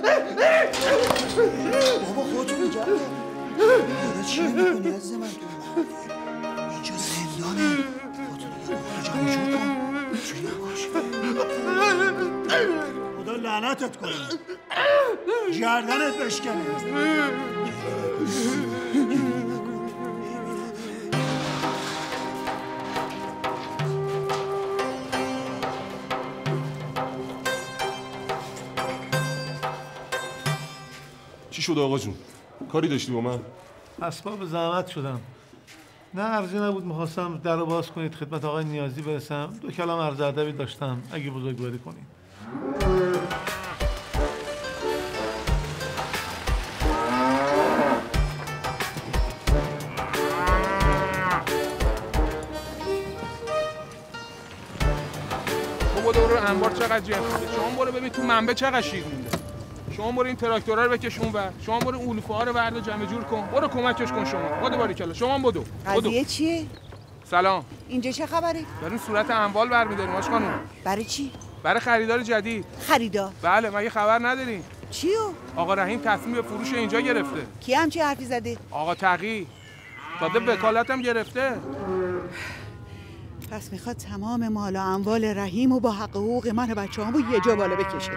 بابا خودتون اینجا داره چیه میکنی عزیز من؟ اینجا زندانه. خودتون یه جمع جور کن. خدا لعنتت کنه. گردنت بشکنه. چی شد آقا جون؟ کاری داشتی با من؟ اسباب زحمت شدم. نه عرضی نبود، میخواستم در رو باز کنید خدمت آقای نیازی برسم. دو کلام عرض ادبی داشتم اگه بزرگواری کنید. بابا دور انبار چقدر جمع شده. شما برو ببین تو منبع چقدر شیر مونده. شما برو این تراکتورها رو بکش اونور، شما برو اولوفه ها رو ورد جمع جور کن، برو کمکش کن. شما خود باریکلا، شما بدو. قضیه چیه؟ سلام. اینجا چه خبره؟ داریم صورت اموال برمی‌داریم آش خانم. برای چی؟ برای خریدار جدید. خریدار؟ بله، مگه خبر ندارین؟ چیو؟ آقا رحیم تصمیم به فروش اینجا گرفته. کی همچین حرفی زده؟ آقا تقی. داده وکالتم گرفته. پس میخواد تمام مال و اموال رحیم و با حق حقوق من و بچه‌هامو یه جا بالا بکشه.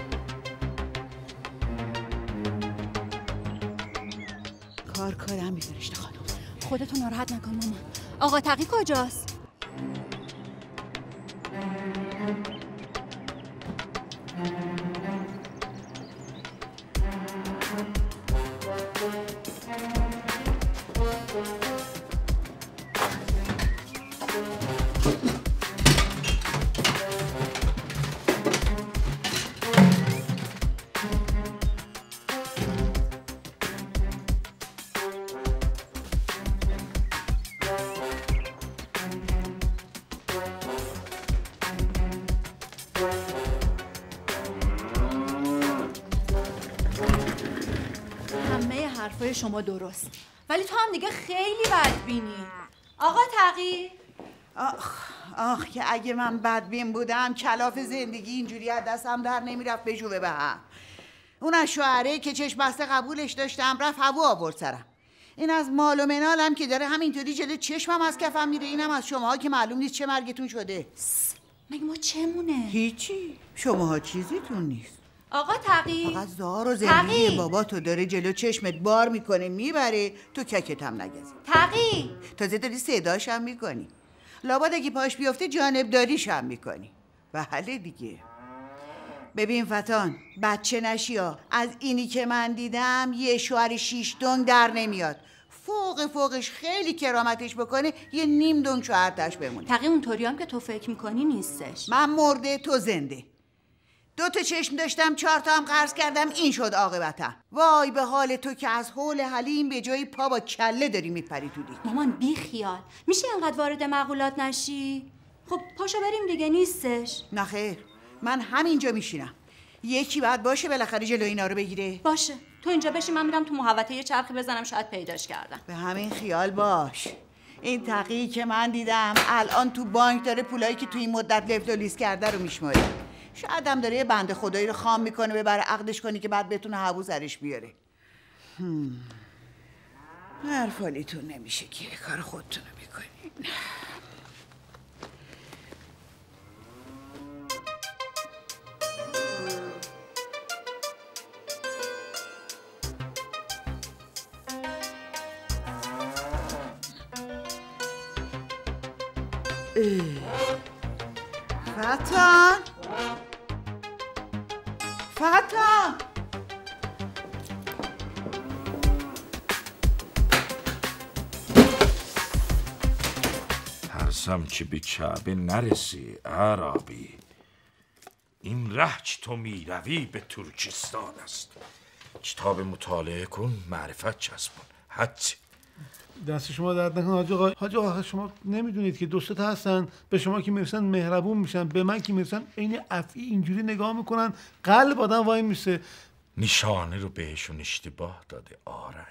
کار کارم می‌فرشته خانم. خودتو ناراحت نکن مامان. آقا تقی کجاست؟ شما درست، ولی تو هم دیگه خیلی بدبینی. آقا تقی. آخ آخ که اگه من بدبین بودم کلاف زندگی اینجوری از دستم در نمیرفت بجوبه به هم. اون از شوهره که چشم بسته قبولش داشتم رفت هوا آورد سرم. این از مال و منالم که داره همینطوری جلوی چشمم از کفم میره. اینم از شماها که معلوم نیست چه مرگتون شده. مگه ما چمونه؟ هیچی، شماها چیزیتون نیست. آقا تقی. فقط زار و زندگی بابا تو داره جلو چشمت بار میکنه میبره تو ککت هم نگذی. تقی. تازه داری صداش هم میکنی. لابد اگه پاش بیفته جانبداریش هم میکنی. بله دیگه. ببین فتان، بچه نشیا. از اینی که من دیدم یه شوهر شیش دنگ در نمیاد. فوق فوقش خیلی کرامتش بکنه یه نیم دنگ شوهرتش بمونه. تقی اونطوری هم که تو فکر میکنی نیستش. من مرده تو زنده. دو تا چشم داشتم، چهار تا هم قرض کردم، این شد عاقبتم. وای به حال تو که از حول حلیم به جای پا با کله داری میپری تو دیگه. مامان بی خیال، میشه انقدر وارد مقولات نشی؟ خب پاشو بریم دیگه. نیستش. نه خیر، من همینجا میشینم. یکی بعد باشه بالاخره جلو اینا رو بگیره. باشه، تو اینجا بشی، من میرم تو محوطه یه چرخی بزنم، شاید پیداش کردم. به همین خیال باش. این تقی که من دیدم الان تو بانک داره پولایی که تو این مدت لفت و لیز کرده رو میشماره. شاید هم داره یه بنده خدایی رو خام میکنه ببره عقدش کنی که بعد بتونه هوا سرش بیاره. هر فالیتون نمیشه که کار خودتون رو میکنین. فتان فتح ترسم که به کعبه نرسی عربی. این ره که تو میروی به ترکستان است. کتاب مطالعه کن، معرفت چسبون. حتی دست شما درد نکنه حاج آقا. حاج آقا شما نمیدونید که دوستا هستن به شما که میرسن مهربون میشن، به من که میرسن عین افعی اینجوری نگاه میکنن قلب آدم وای میسه. نشانه رو بهشون اشتباه داده آرهم.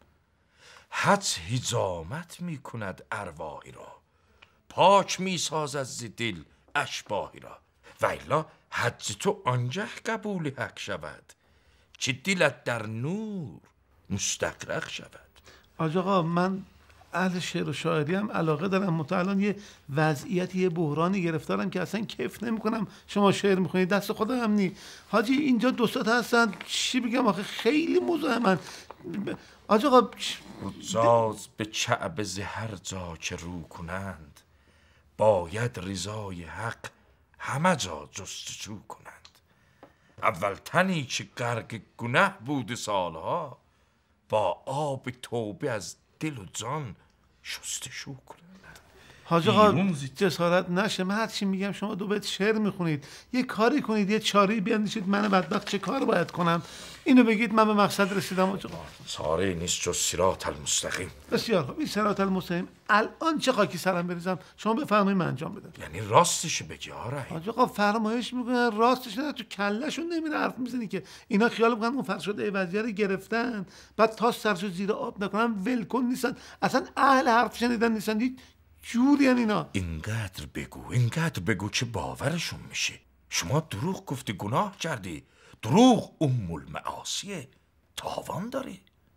حدس هجامت میکند ارواحی را، پاک میسازد ز دل اشباحی را. و الا حدس تو آنجا قبول حق شود که دلت در نور مستغرق شود. حاج آقا من اهل شعر و شاعری هم علاقه دارم، متا الان یه وضعیتی یه بحرانی گرفتارم که اصلا کیف نمیکنم شما شعر میخونید، دست خودم هم نی. حاجی اینجا دوستات هستن چی بگم آخه خیلی مزاحمن. حاج آقا زاز به کعبه ز هر جا که رو کنند، باید رضای حق همه جا جستجو کنند. اول تنی که غرق گناه بود سالها، با آب توبه از دل و جان شستشو کنند. حاج آقا جسارت نشه، من هر چی میگم شما دو بیت شعر میخونید، یه کاری کنید، یه چاری بیاندیشید من بدبخت چه کار باید کنم، اینو بگید من به مقصد رسیدم. حاج آقا چاره نیست جز صراط المستقیم. بسیار خوب، این صراط المستقیم الان چه خاکی سرم بریزم شما بفرمایید من انجام بدم. یعنی راستش بگی آره. حاج آقا فرمایش میکنن راستش نه، تو کلهشون نمیره حرف میزنی که اینا خیال میکنن اون فرشاد عوضیه رو گرفتن بعد تا سرشو زیر آب نکنن ولکن نیستن، اصلا اهل حرف شنیدن نیستن، هیچ جوری اینا. اینقدر بگو اینقدر بگو که باورشون میشه. شما دروغ گفتی، گناه کردی. دروغ ام المعاصیه، تاوان داری.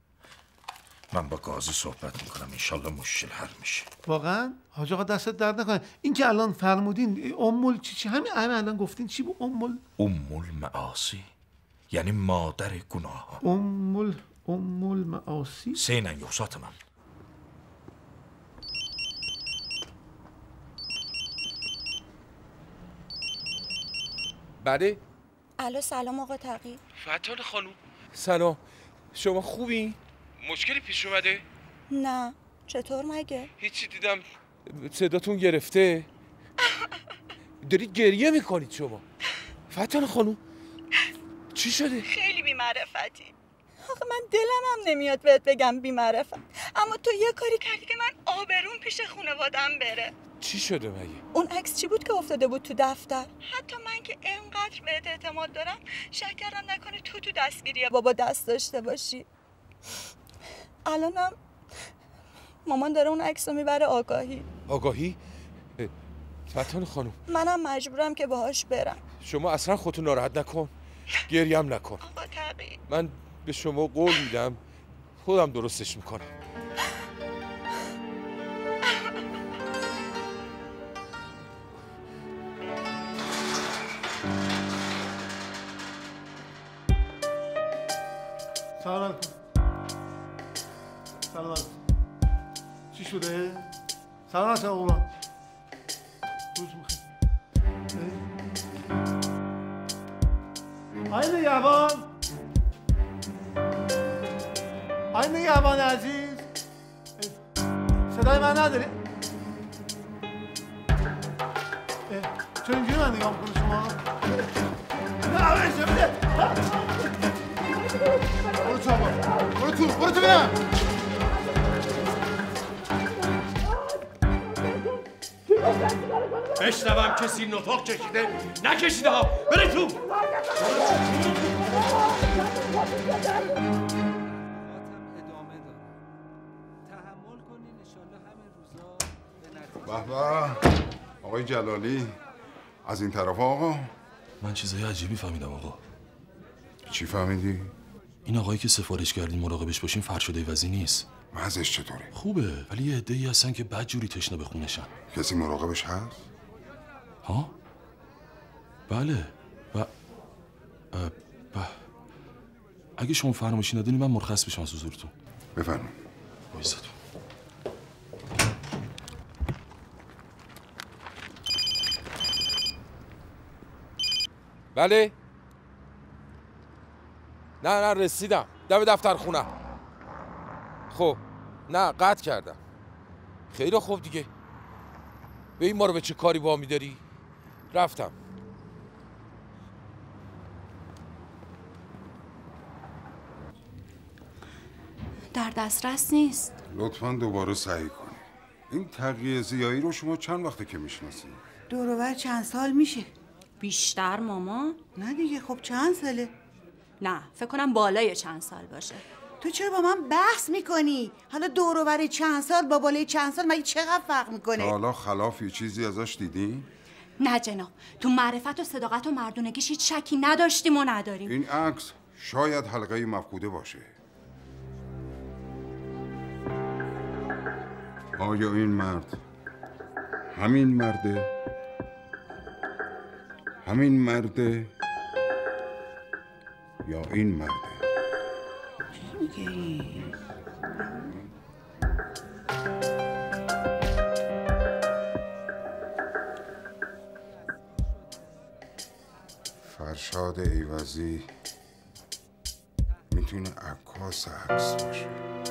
من با قاضی صحبت میکنم، انشالله مشکل حل میشه. واقعا حاج آقا دستت درد نکنه. این که الان فرمودین ام چی چی همین همین الان گفتین چی بود؟ ام ام المعاصی یعنی مادر گناه ها. ام ام المعاصی سینن یوسات من. بله. الو سلام آقا تقی. فتان خانوم سلام، شما خوبی؟ مشکلی پیش اومده؟ نه چطور مگه؟ هیچی، دیدم صداتون گرفته دارید گریه میکنید شما. فتان خانوم چی شده؟ خیلی بی‌معرفتی. آخه من دلم هم نمیاد بهت بگم بی‌معرفت، اما تو یه کاری کردی که من آبروم پیش خانواده‌ام بره. چی شده مگه؟ اون عکس چی بود که افتاده بود تو دفتر؟ حتی من که انقدر بهت اعتماد دارم شک کردم نکنه تو تو دستگیری بابا دست داشته باشی. الانم مامان داره اون عکس رو میبره آگاهی. آگاهی؟ فتان خانم منم مجبورم که باهاش برم. شما اصلا خودتو ناراحت نکن، گریم نکن. آقا تقی من به شما قول میدم خودم درستش میکنم. سلام علیکم. سلام علیکم. چی شده؟ سلام علیکم قربان. روز بخیر. آی نگهبان، آی نگهبان عزیز، صدای من نداری؟ چون اینجوری من نگاه میکنه شما؟ نه بشه بده. برو تو برو تو برو تو بینم. بشنوم کسی نطاق کشیده نکشیده ها. بره تو. به به آقای جلالی، از این طرف آقا. من چیزای عجیبی فهمیدم آقا. چی فهمیدی؟ این آقایی که سفارش کردین مراقبش باشین فرشاد عوضی نیست. وضعش چطوره؟ خوبه، ولی یه عده‌ای هستن که بدجوری تشنه به خونشن. کسی مراقبش هست؟ ها؟ بله. و ب... اگه شما فرمایشی ندونی من مرخص بشم از حضورتون. بفرمایید. وایساتون. بله. نه نه رسیدم دم دفتر خونه. خب نه قطع کردم. خیلی خوب دیگه. به این ما رو به چه کاری با میداری؟ رفتم. در دسترس نیست. لطفاً دوباره سعی کنی. این تقیه ضیایی رو شما چند وقته که میشناسی؟ دور و بر چند سال میشه؟ بیشتر ماما؟ نه دیگه خب چند ساله؟ نه فکر کنم بالای چند سال باشه. تو چرا با من بحث میکنی؟ حالا دور و بر چند سال با بالای چند سال مگه چقدر فرق میکنه؟ حالا خلافی چیزی ازش دیدی؟ نه جناب، تو معرفت و صداقت و مردونگیش هیچ شکی نداشتیم و نداریم. این عکس شاید حلقه مفقوده باشه. آیا این مرد همین مرده؟ همین مرده؟ یا این مرده؟ چی میگی؟ فرشاد ایوزی میتونه عکاس عکس باشه.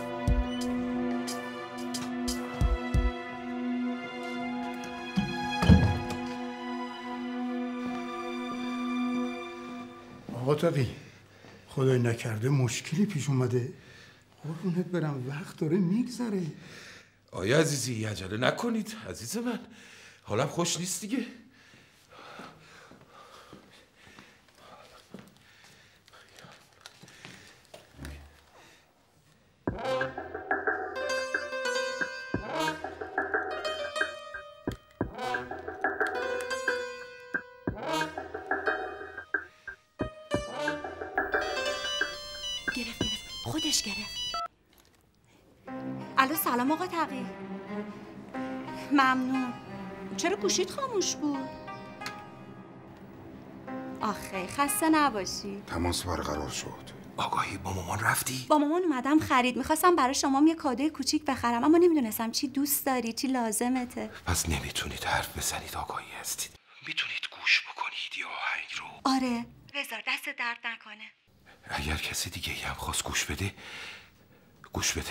آقا تقی خدای نکرده مشکلی پیش اومده. قربونت برم وقت داره میگذره. آیا عزیزی عجله نکنید عزیز من، حالم خوش نیست دیگه. گرفت گرفت خودش گرفت. الو سلام آقا تقی. ممنون. چرا گوشیت خاموش بود؟ آخه خسته نباشی. تماس برقرار شد. آگاهی با مامان رفتی؟ با مامان اومدم خرید. میخواستم برای شما یه کادوی کوچیک بخرم اما نمیدونستم چی دوست داری چی لازمته. پس نمیتونید حرف بزنید آگاهی هستید. میتونید گوش بکنید یا آهنگ رو؟ آره. رضا دست درد نکنه. اگر کسی دیگه هم خواست گوش بده گوش بده.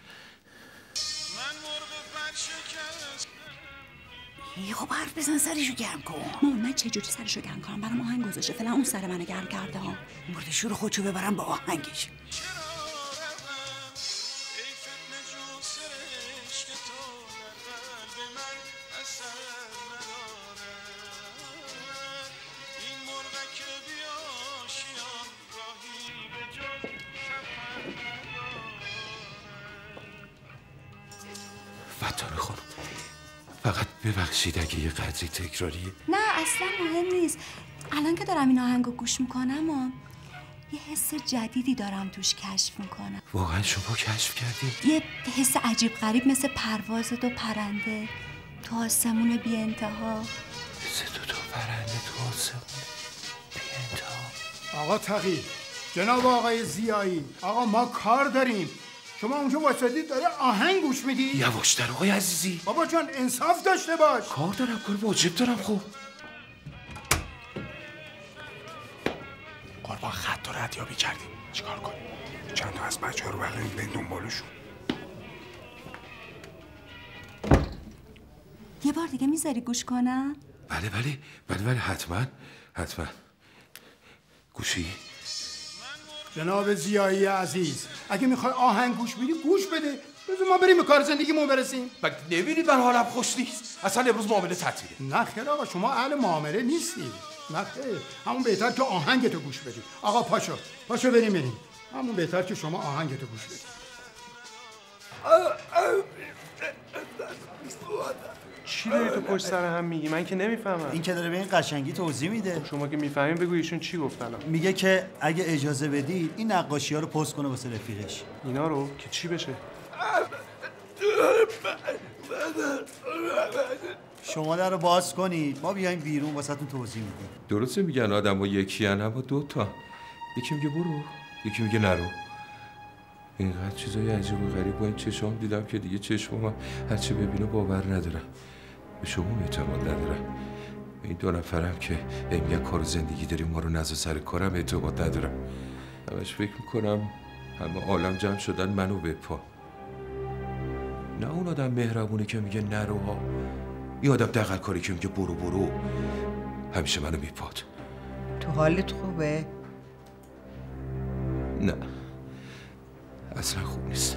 یه خب حرف بزن سرشو گرم کن. مامان من چجوری سرشو گرم کنم؟ برام آهنگ گذاشته فعلا اون سر منو گرم کرده ها. مرد شور خودشو ببرم با آهنگش. فتانه خانم فقط ببخشید اگه یه قدری تکراریه. نه اصلا مهم نیست. الان که دارم این آهنگو گوش میکنم و یه حس جدیدی دارم توش کشف میکنم. واقعا شما کشف کردید؟ یه حس عجیب غریب مثل پرواز دو پرنده تو آسمون بی انتها. مثل دو تا پرنده تو آسمون بی انتها. آقا تقی، جناب آقای ضیایی، آقا ما کار داریم. شما اونجا واسطید داره آهنگ گوش میدی؟ یواشتر آقای عزیزی. بابا جان انصاف داشته باش. کار دارم کار واجب دارم. خب قربان خط رو ردیابی کردیم چیکار کنیم؟ چند تا از بچه ها رو بغیم به دنبالشون. یه بار دیگه میذاری گوش کنم؟ بله بله بله بله حتما حتما. گوشی؟ جناب ضیایی عزیز اگه میخوای آهنگ گوش بدی گوش بده. بذار ما بریم به کار زندگیمون برسیم. مگه نمیبینید من حالم خوش نیست؟ اصلا امروز معامله تعطیله. نه خیر آقا شما اهل معامله نیستی. نه خیر همون بهتر که آهنگتو گوش بدی. آقا پاشو پاشو بریم بریم. همون بهتر که شما آهنگتو گوش بدی. چی داری تو پشت سر هم میگی؟ من که نمیفهمم. این که داره به این قشنگی توضیح میده. شما که میفهمین بگو ایشون چی گفتن. میگه که اگه اجازه بدید این نقاشی ها رو پست کنه واسه رفیقش. اینا رو که چی بشه؟ شما در رو باز کنید ما بیایم بیرون واسهتون توضیح میدیم. درسته میگن آدم ها یکی هن اما دو تا. یکی میگه برو یکی میگه نرو. اینقدر چیزای عجیب و غریب با این چشام دیدم که دیگه چشمم هرچی ببینه باور ندارم. به شما اعتماد ندارم. این دو نفرم که میگن کار و زندگی داریم ما رو نذار سر کارم اعتماد ندارم. همش فکر میکنم همه عالم جمع شدن منو به پا. نه اون آدم مهربونه که میگه نرو ها، این آدم دغل کاری که میگه برو برو همیشه منو میپاد. تو حالت خوبه؟ نه اصلا خوب نیست.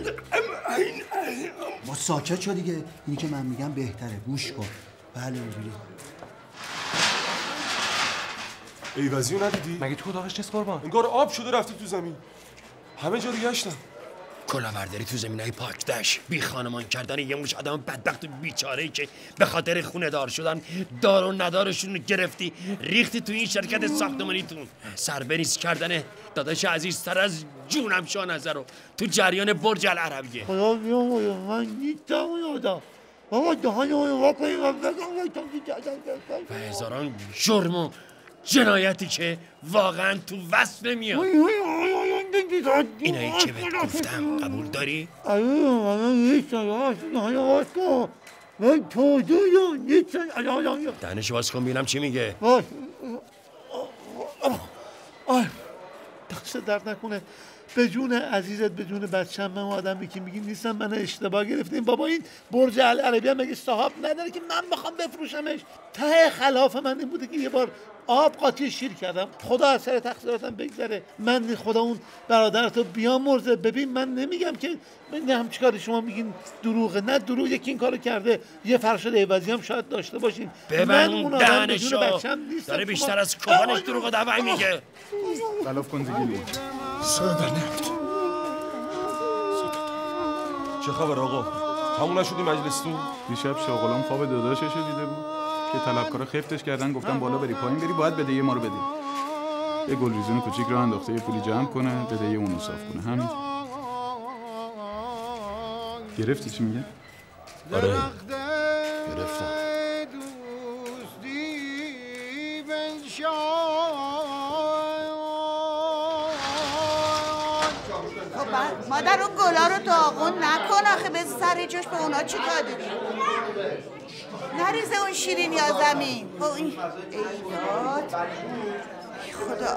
ما ساکت شو دیگه، اینی که من میگم بهتره، گوش کن. بله ببینید ایوازیو ندیدی؟ مگه تو اتاقش نیست قربان؟ انگار آب شده رفته تو زمین. همه جا رو گشتم. کلاهبرداری تو زمینای پاکدشت، بی خانمان کردن یه مش آدم بدبخت و بیچاره‌ای که به خاطر خونه دار شدن دار و ندارشون رو گرفتی ریختی تو این شرکت ساختمانیتون. سربریز کردن داداش عزیزتر از جونم شاه نظر رو تو جریان برج العربیه. خدا بیاموزه من نیستم یادم. بابا دهان اون واقعی من بگم و هزاران جرم و جنایتی که واقعا تو وصف نمیاد. اینایی که بهت گفتم قبول داری؟ آره من نیستم دهان باز کن. من توجوه نیستم. دهنش باز کن ببینم چی میگه. باش آه دست درد نکنه. به جون عزیزت به جون بچه‌م من آدمی که میگی نیستم، من اشتباه گرفتیم. بابا این برج العربی هم مگه صاحب نداره که من بخوام بفروشمش؟ ته خلاف من این بوده که یه بار آب قاطی شیر کردم. خدا از سر تقصیراتم بگذره. من خدا اون برادرتو بیامرزه. ببین من نمیگم که نه هم چیکار شما میگین دروغه، نه دروغ، یکی این کارو کرده. یه فرشاد عوضی هم شاید داشته باشین. من اون دهنشو داره بیشتر از کهانش دروغ و دعوی میگه. خلاف کن دیگه. صدا نفت. چه خبر آقا؟ تموم نشدی مجلستون؟ دیشب شاغلام خواب داداشش دیده بود که طلبکارا خفتش کردن، گفتن بالا بری پایین بری باید بدهی ما رو بدی. یه گلریزون کوچیک رو انداخته یه پولی جمع کنه بدهی اونو صاف کنه. همین. گرفتی چی میگه؟ آره گرفتم. مادر اون گلا رو داغون نکن آخه، به سر جوش به اونا چی کار داری؟ نریزه اون شیرین یا زمین. خب این ایداد خدا.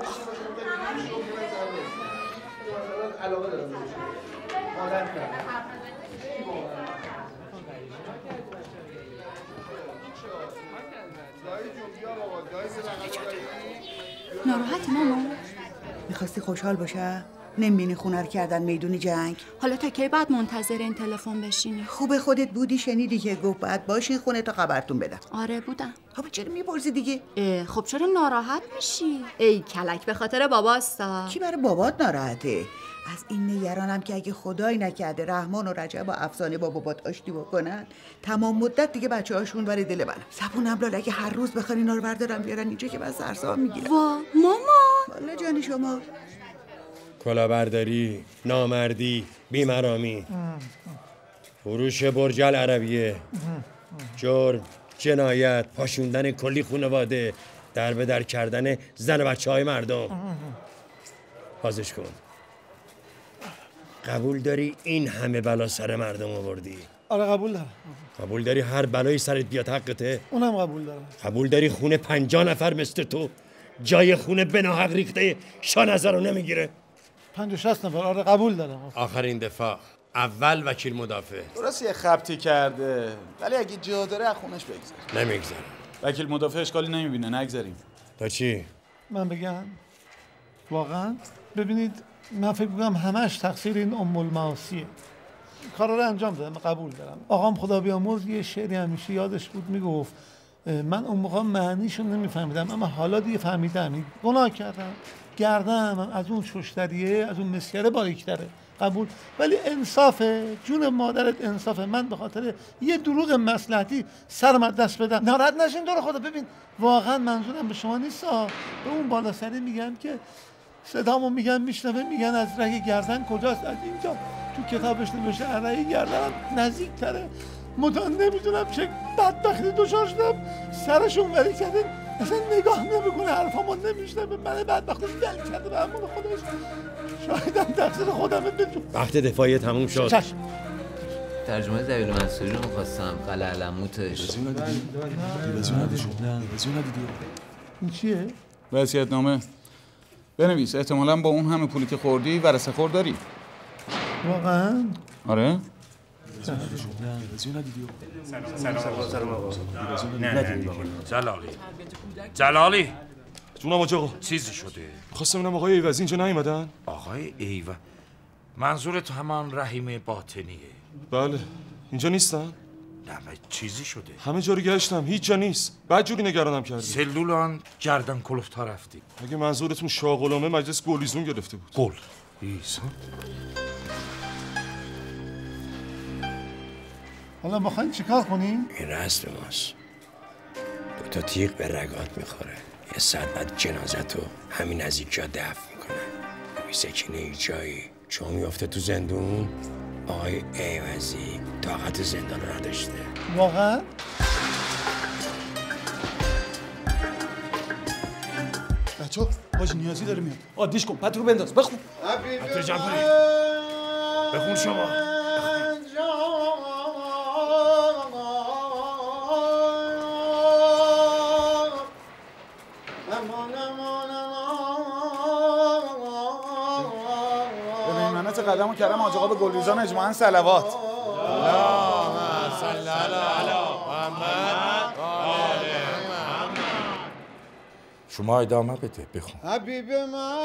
ناراحتی ماما؟ میخواستی خوشحال باشه؟ نمیبینی خونه رو کردن میدون جنگ؟ حالا تا کی بعد منتظر این تلفن بشینی؟ خوبه خودت بودی شنیدی که گفت بعد باشین خونه تا خبرتون بدم. آره بودم. خب چرا میپرسی دیگه؟ خب چرا ناراحت میشی؟ ای کلک به خاطر باباستا. کی برای بابات ناراحته؟ از این نگرانم که اگه خدایی نکرده رحمان و رجب و افسانه با بابات آشتی بکنن تمام مدت دیگه بچه هاشون برای دل منم. زبونم لال اگه هر روز بخوان اینا رو بردارم بیارن اینجا که من سرسام میگیرم. وا ماما والا جان شما. کلاهبرداری، نامردی، بیمرامی، فروش برج العربیه، جرم، جنایت، پاشوندن کلی خانواده، در به در کردن زن و بچه های مردم. بازش کن. قبول داری این همه بلا سر مردم آوردی؟ آره قبول دارم. قبول داری هر بلایی سرت بیاد حقته؟ اونم قبول دارم. قبول داری خونه پنجاه نفر مثل تو جای خونه به ناحق ریخته شاه نظر رو نمیگیره؟ پنجاه شصت نفر. آره قبول دارم. آخرین دفاع اول وکیل مدافع. درست یه خبطی کرده ولی اگه جا داره از خونش بگذار. نمیگذارم. وکیل مدافع اشکالی نمیبینه نگذاریم. تا چی؟ من بگم واقعا ببینید من فکر می‌کنم همش تقصیر این ام المعاصیه. کارا رو انجام دادم قبول دارم. آقام خدا بیامرز یه شعری همیشه یادش بود میگفت من اون موقع معنیشو نمیفهمیدم اما حالا دیگه فهمیدم. گناه کردم گردم از اون ششتریه از اون مسکره باریک‌تره. قبول. ولی انصافه جون مادرت انصافه. من به خاطر یه دروغ مصلحتی سرم از دست بدم. ناراحت نشین دور خدا. ببین واقعا منظورم به شما نیست. به اون بالا سری میگم که صدامو میگن میشنوه میگن از رگ گردن کجاست. از اینجا تو کتابش نوشته از رگ گردنم نزدیک تره. مدام نمیدونم چه بدبختی دچار شدم. سرشون ولی کردن اصلا نگاه نمیکنه حرفامو نمیشنوه. من بدبخت دل کرده به همون خودش. شایدم تقصیر خودمه. بدون وقت دفاعی تموم شد. چشم. ترجمه زبیر منصوری رو می‌خواستم قلعلموتش. این چیه؟ وصیت‌نامه. بنویس. احتمالاً با اون همه پولی که خوردی ورثه خور داری. واقعا؟ آره. جلالی جلالی جونم آج آقا. چیزی شده؟ خواستم ببینم آقای ایوزی اینجا نیومدن؟ آقای ایو منظور تو همان رحیم باطنیه؟ بله. اینجا نیستن؟ نه چیزی شده؟ همه جا رو گشتم هیچ جا نیست. بعد جوری نگرانم کردی. سلولان گردن کلفتا رفتی. اگه منظورتون شاغلامه مجلس گلیزون گرفته بود. گل ایزون؟ حالا بخواین چیکار کنیم؟ این رسم ماست. دو تا تیغ به رگات میخوره. یه ساعت بعد جنازتو همین نزدیکی ها دفن میکنن. بی سکینه ای جایی چون میافته تو زندون آقای ایوزی طاقت زندان رو نداشته. واقعا؟ بچه ها حاج نیازی داره میاد. عادیش کن. پتو رو بنداز. بخون. پتو جمپری بخون شما. قدم و کرم حاج آقا به گلریزان اجماعاً صلوات. اللهم صل علی محمد و آل محمد. شما ادامه بده بخون. حبیب من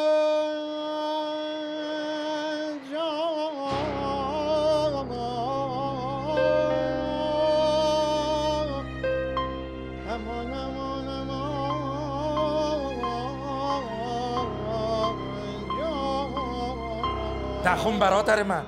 نخون برادر من.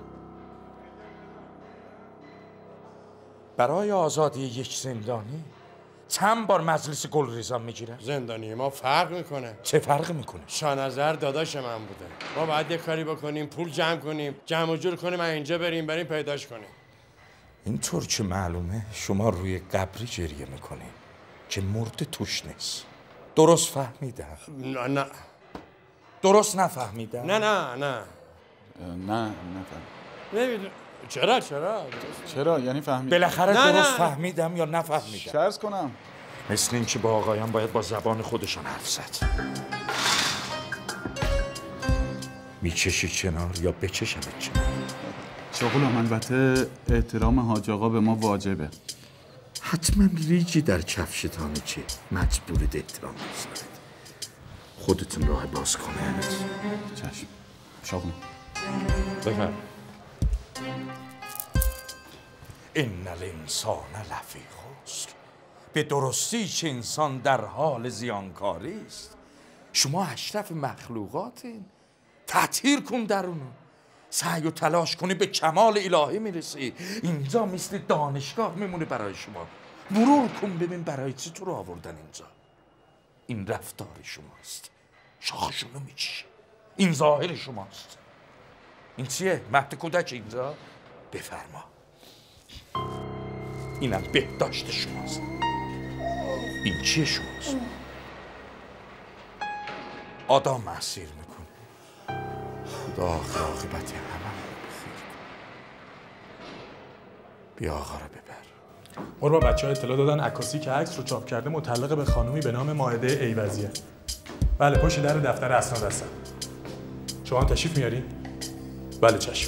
برای آزادی یک زندانی چند بار مجلس گلریزان میگیره؟ زندانی ما فرق میکنه. چه فرق میکنه؟ شانظر داداش من بوده. ما باید یه کاری بکنیم، پول جمع کنیم، جمع و جور کنیم، اینجا بریم بریم پیداش کنیم. اینطور که معلومه شما روی قبری گریه میکنی که مرد توش نیست. درست فهمیدم؟ نه نه درست نفهمیدم؟ نه نه نه نه نفهم. نمیدونم. چرا چرا چرا یعنی فهمیدم؟ بالاخره نه درست نه. فهمیدم یا نفهمیدم؟ چرز کنم. مثل این که با آقایان باید با زبان خودشان حرف زد. میکشی کنار یا بکشم کنار؟ شاغلام البته احترام حاج آقا به ما واجبه. حتما ریجی در کفشتانه که مجبورید احترام بذارید. خودتون راه باز کنید. چشم. شاغلام بفرم. ان الانسان لفی خسر. به درستی که انسان در حال زیانکاری است. شما اشرف مخلوقاتین. تطهیر کن درونو. سعی و تلاش کنی به کمال الهی میرسی. اینجا مثل دانشگاه میمونه برای شما. مرور کن ببین برای چی تو رو آوردن اینجا. این رفتار شماست. شاخشونو میکشی. این ظاهر شماست. این چیه؟ مهد کودک اینجا؟ بفرما. اینم بهداشت شماست. این چیه شماست؟ آدم مسیر میکنه. خدا آخر عاقبت همه بخیر کن. بیا آقا رو ببر. قربا بچه ها اطلاع دادن عکاسی که عکس رو چاپ کرده متعلق به خانومی به نام مائده ایوزیه. بله پشت در دفتر اسناد هستن. شما هم تشریف میارین؟ بله چشم.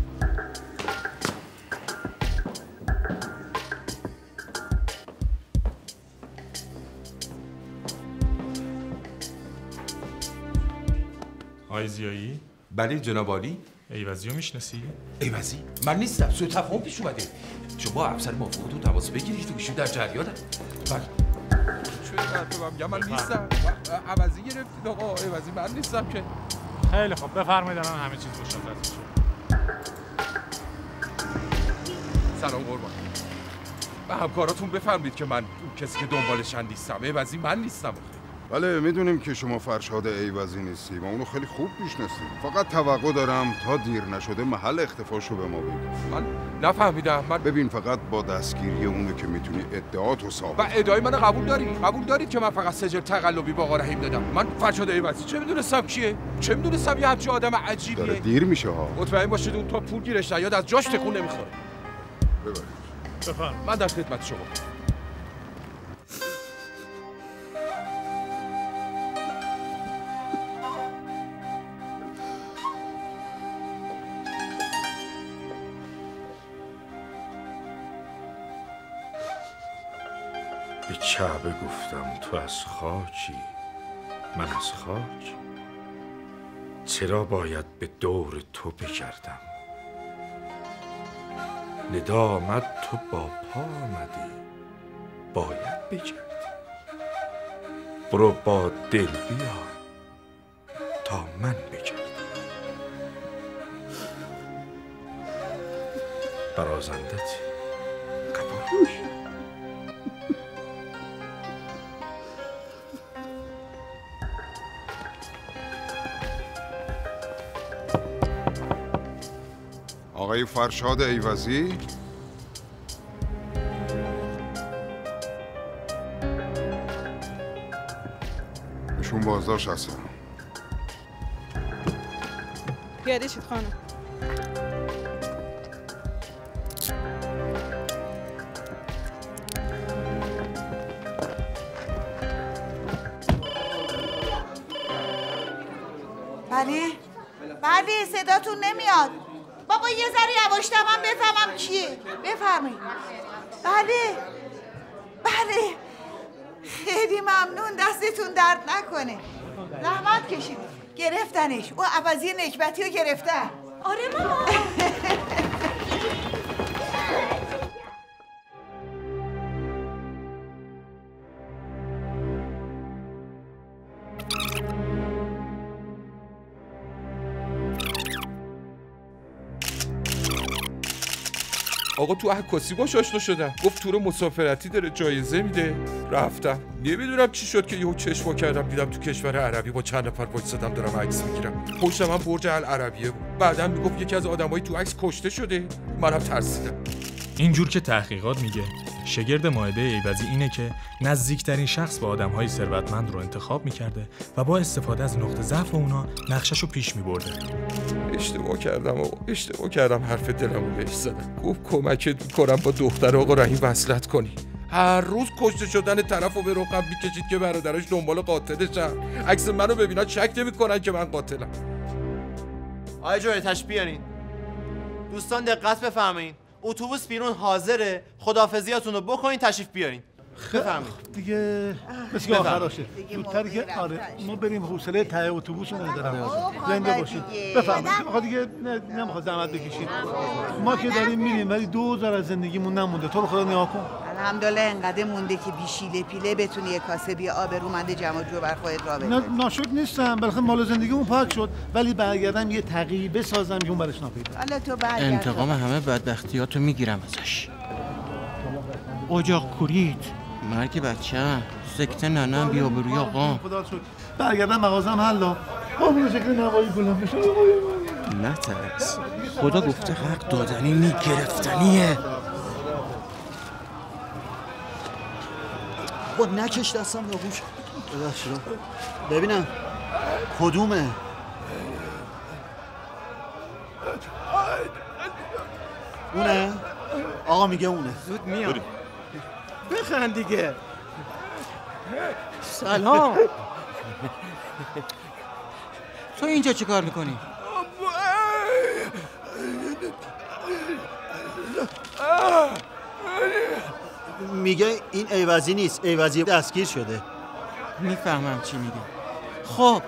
آقای زیایی؟ بله جناب عالی. ایوزی رو میشناسی؟ ایوزی؟ من نیستم. سوء تفاهم پیش اومده. شما افسر موافقت رو تماس بگیرید و ایشون در جریانه. بله. چه حرف میگم من نیستم. عوضی گرفتید آقا. ایوزی من نیستم که. خیلی خب بفرمایید الان همه چیز مشخص میشه. سلام قربان. به همکاراتون بفرمایید که من کسی که دنبالشن نیستم. ایوزی من نیستم. بله میدونیم که شما فرشاد ایوزی نیستی و اونو خیلی خوب میشناسیم. فقط توقع دارم تا دیر نشده محل اختفاشو به ما بگی. من نفهمیدم. من ببین فقط با دستگیری اونو که میتونی ادعاتو ثابت. و ادعای من قبول داری؟ قبول دارید که من فقط سجل تقلبی با آقا رحیم دادم؟ من فرشاد ایوزی چه میدونستم کیه؟ چه میدونستم یه همچین آدم عجیبیه؟ داره دیر میشه ها. مطمئن باشید اون تا پول گیرش نیاد از جاش تکون نمیخوره. ببرید. بفرمایید. من در خدمت شما. به کعبه گفتم تو از خاکی من از خاک، چرا باید به دور تو بگردم؟ ندا آمد تو با پا آمدی، باید بگردی. برو با دل بیا تا من بگردم. برازندتی قبول. آقای فرشاد ایوزی؟ ایشون بازداشت هستن. پیاده شید خانم. بله؟ بله صداتون نمیاد. بابا یه ذره یواشتر من بفهمم کیه. بفرمایید. بله بله خیلی ممنون، دستتون درد نکنه. زحمت کشید. گرفتنش. او عوضی نکبتی رو گرفتن. آره ماما. آقا تو عکاسی باش آشنا شدم، گفت تور مسافرتی داره جایزه میده. رفتم، نمیدونم چی شد که یهو چشم وا کردم دیدم تو کشور عربی با چند نفر وایسادم دارم عکس میگیرم. پشت من برج العربیه بود. بعدم میگفت یکی از آدمای تو عکس کشته شده. منم ترسیدم. اینجور که تحقیقات میگه شگرد مائده ایوزی اینه که نزدیکترین شخص به آدم‌های ثروتمند رو انتخاب می‌کرده و با استفاده از نقطه ضعف اونا نقشه‌شو پیش می‌برده. اشتباه کردم آقا، اشتباه کردم، حرف دلمو بهش زدم. گفت کمکت می‌کنم با دختر آقا رحیم وصلت کنی. هر روز کشته شدن طرفو به رقم می‌کشید که برادرش دنبال قاتلشن. عکس منو ببینن شک نمی‌کنن که من قاتلم. آقای جوری تشریف بیارین. دوستان دقت بفرمایید. اتوبوس بیرون حاضره، خداحافظیاتون رو بکنین تشریف بیارین. بفرمایید. دیگه مثل که آخراشه. زودتر که آره ما بریم، حوصله ته اتوبوس رو ندارم. زنده باشید. بفرمایید. آخه دیگه نمیخواد زحمت بکشید. ما که داریم میریم ولی دوزار از زندگیمون نمونده. تو رو خدا نگاه کن. الحمدلله انقدر مونده که بیشیله پیله بتونی یه کاسه بی آبرومند جمع جو بر خودت را ببری. ناشکر نیستم، بالاخره مال زندگیمون پاک شد، ولی برگردم یه تغییر بسازم که اون برش ناپیدا. حالا تو برگرد. انتقام همه بدبختیاتو میگیرم ازش. اجاق کورید، مرگ بچه، سکته ننم بیا بروی آقا. خدا شد. برگردم مغازم حالا. قربون شکل نوایی گلم بشه. نه ترس. خدا گفته حق دادنی نی گرفتنیه. با نکش دستم نبوش. ببخشید. ببینم کدومه؟ اونه؟ آقا میگه اونه. زود میاد. بخند دیگه. سلام. تو اینجا چی کار میکنی؟ میگه این ایوزی نیست، ایوزی دستگیر شده. میفهمم چی میگه. خب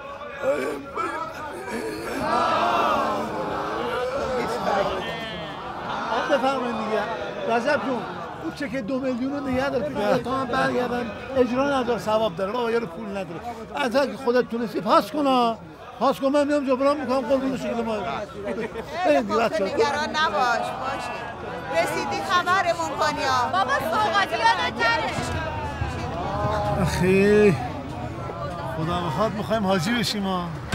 بفرمایید دیگه. رجب جون اون چک دو میلیون رو نگه دار پیدا تا من برگردم اجرا نداره، ثواب داره، آقا یارو پول نداره. از اگه خودت تونستی پاس کن، پاس کن، من میام جبران میکنم. قربون شکل ما. بریم دیگه بچه‌ها. نگران نباش، باشه. رسیدی خبرمون کنی ها. بابا سوغاتی یادتره. اخی خدا بخواد میخوایم حاجی بشیم ها.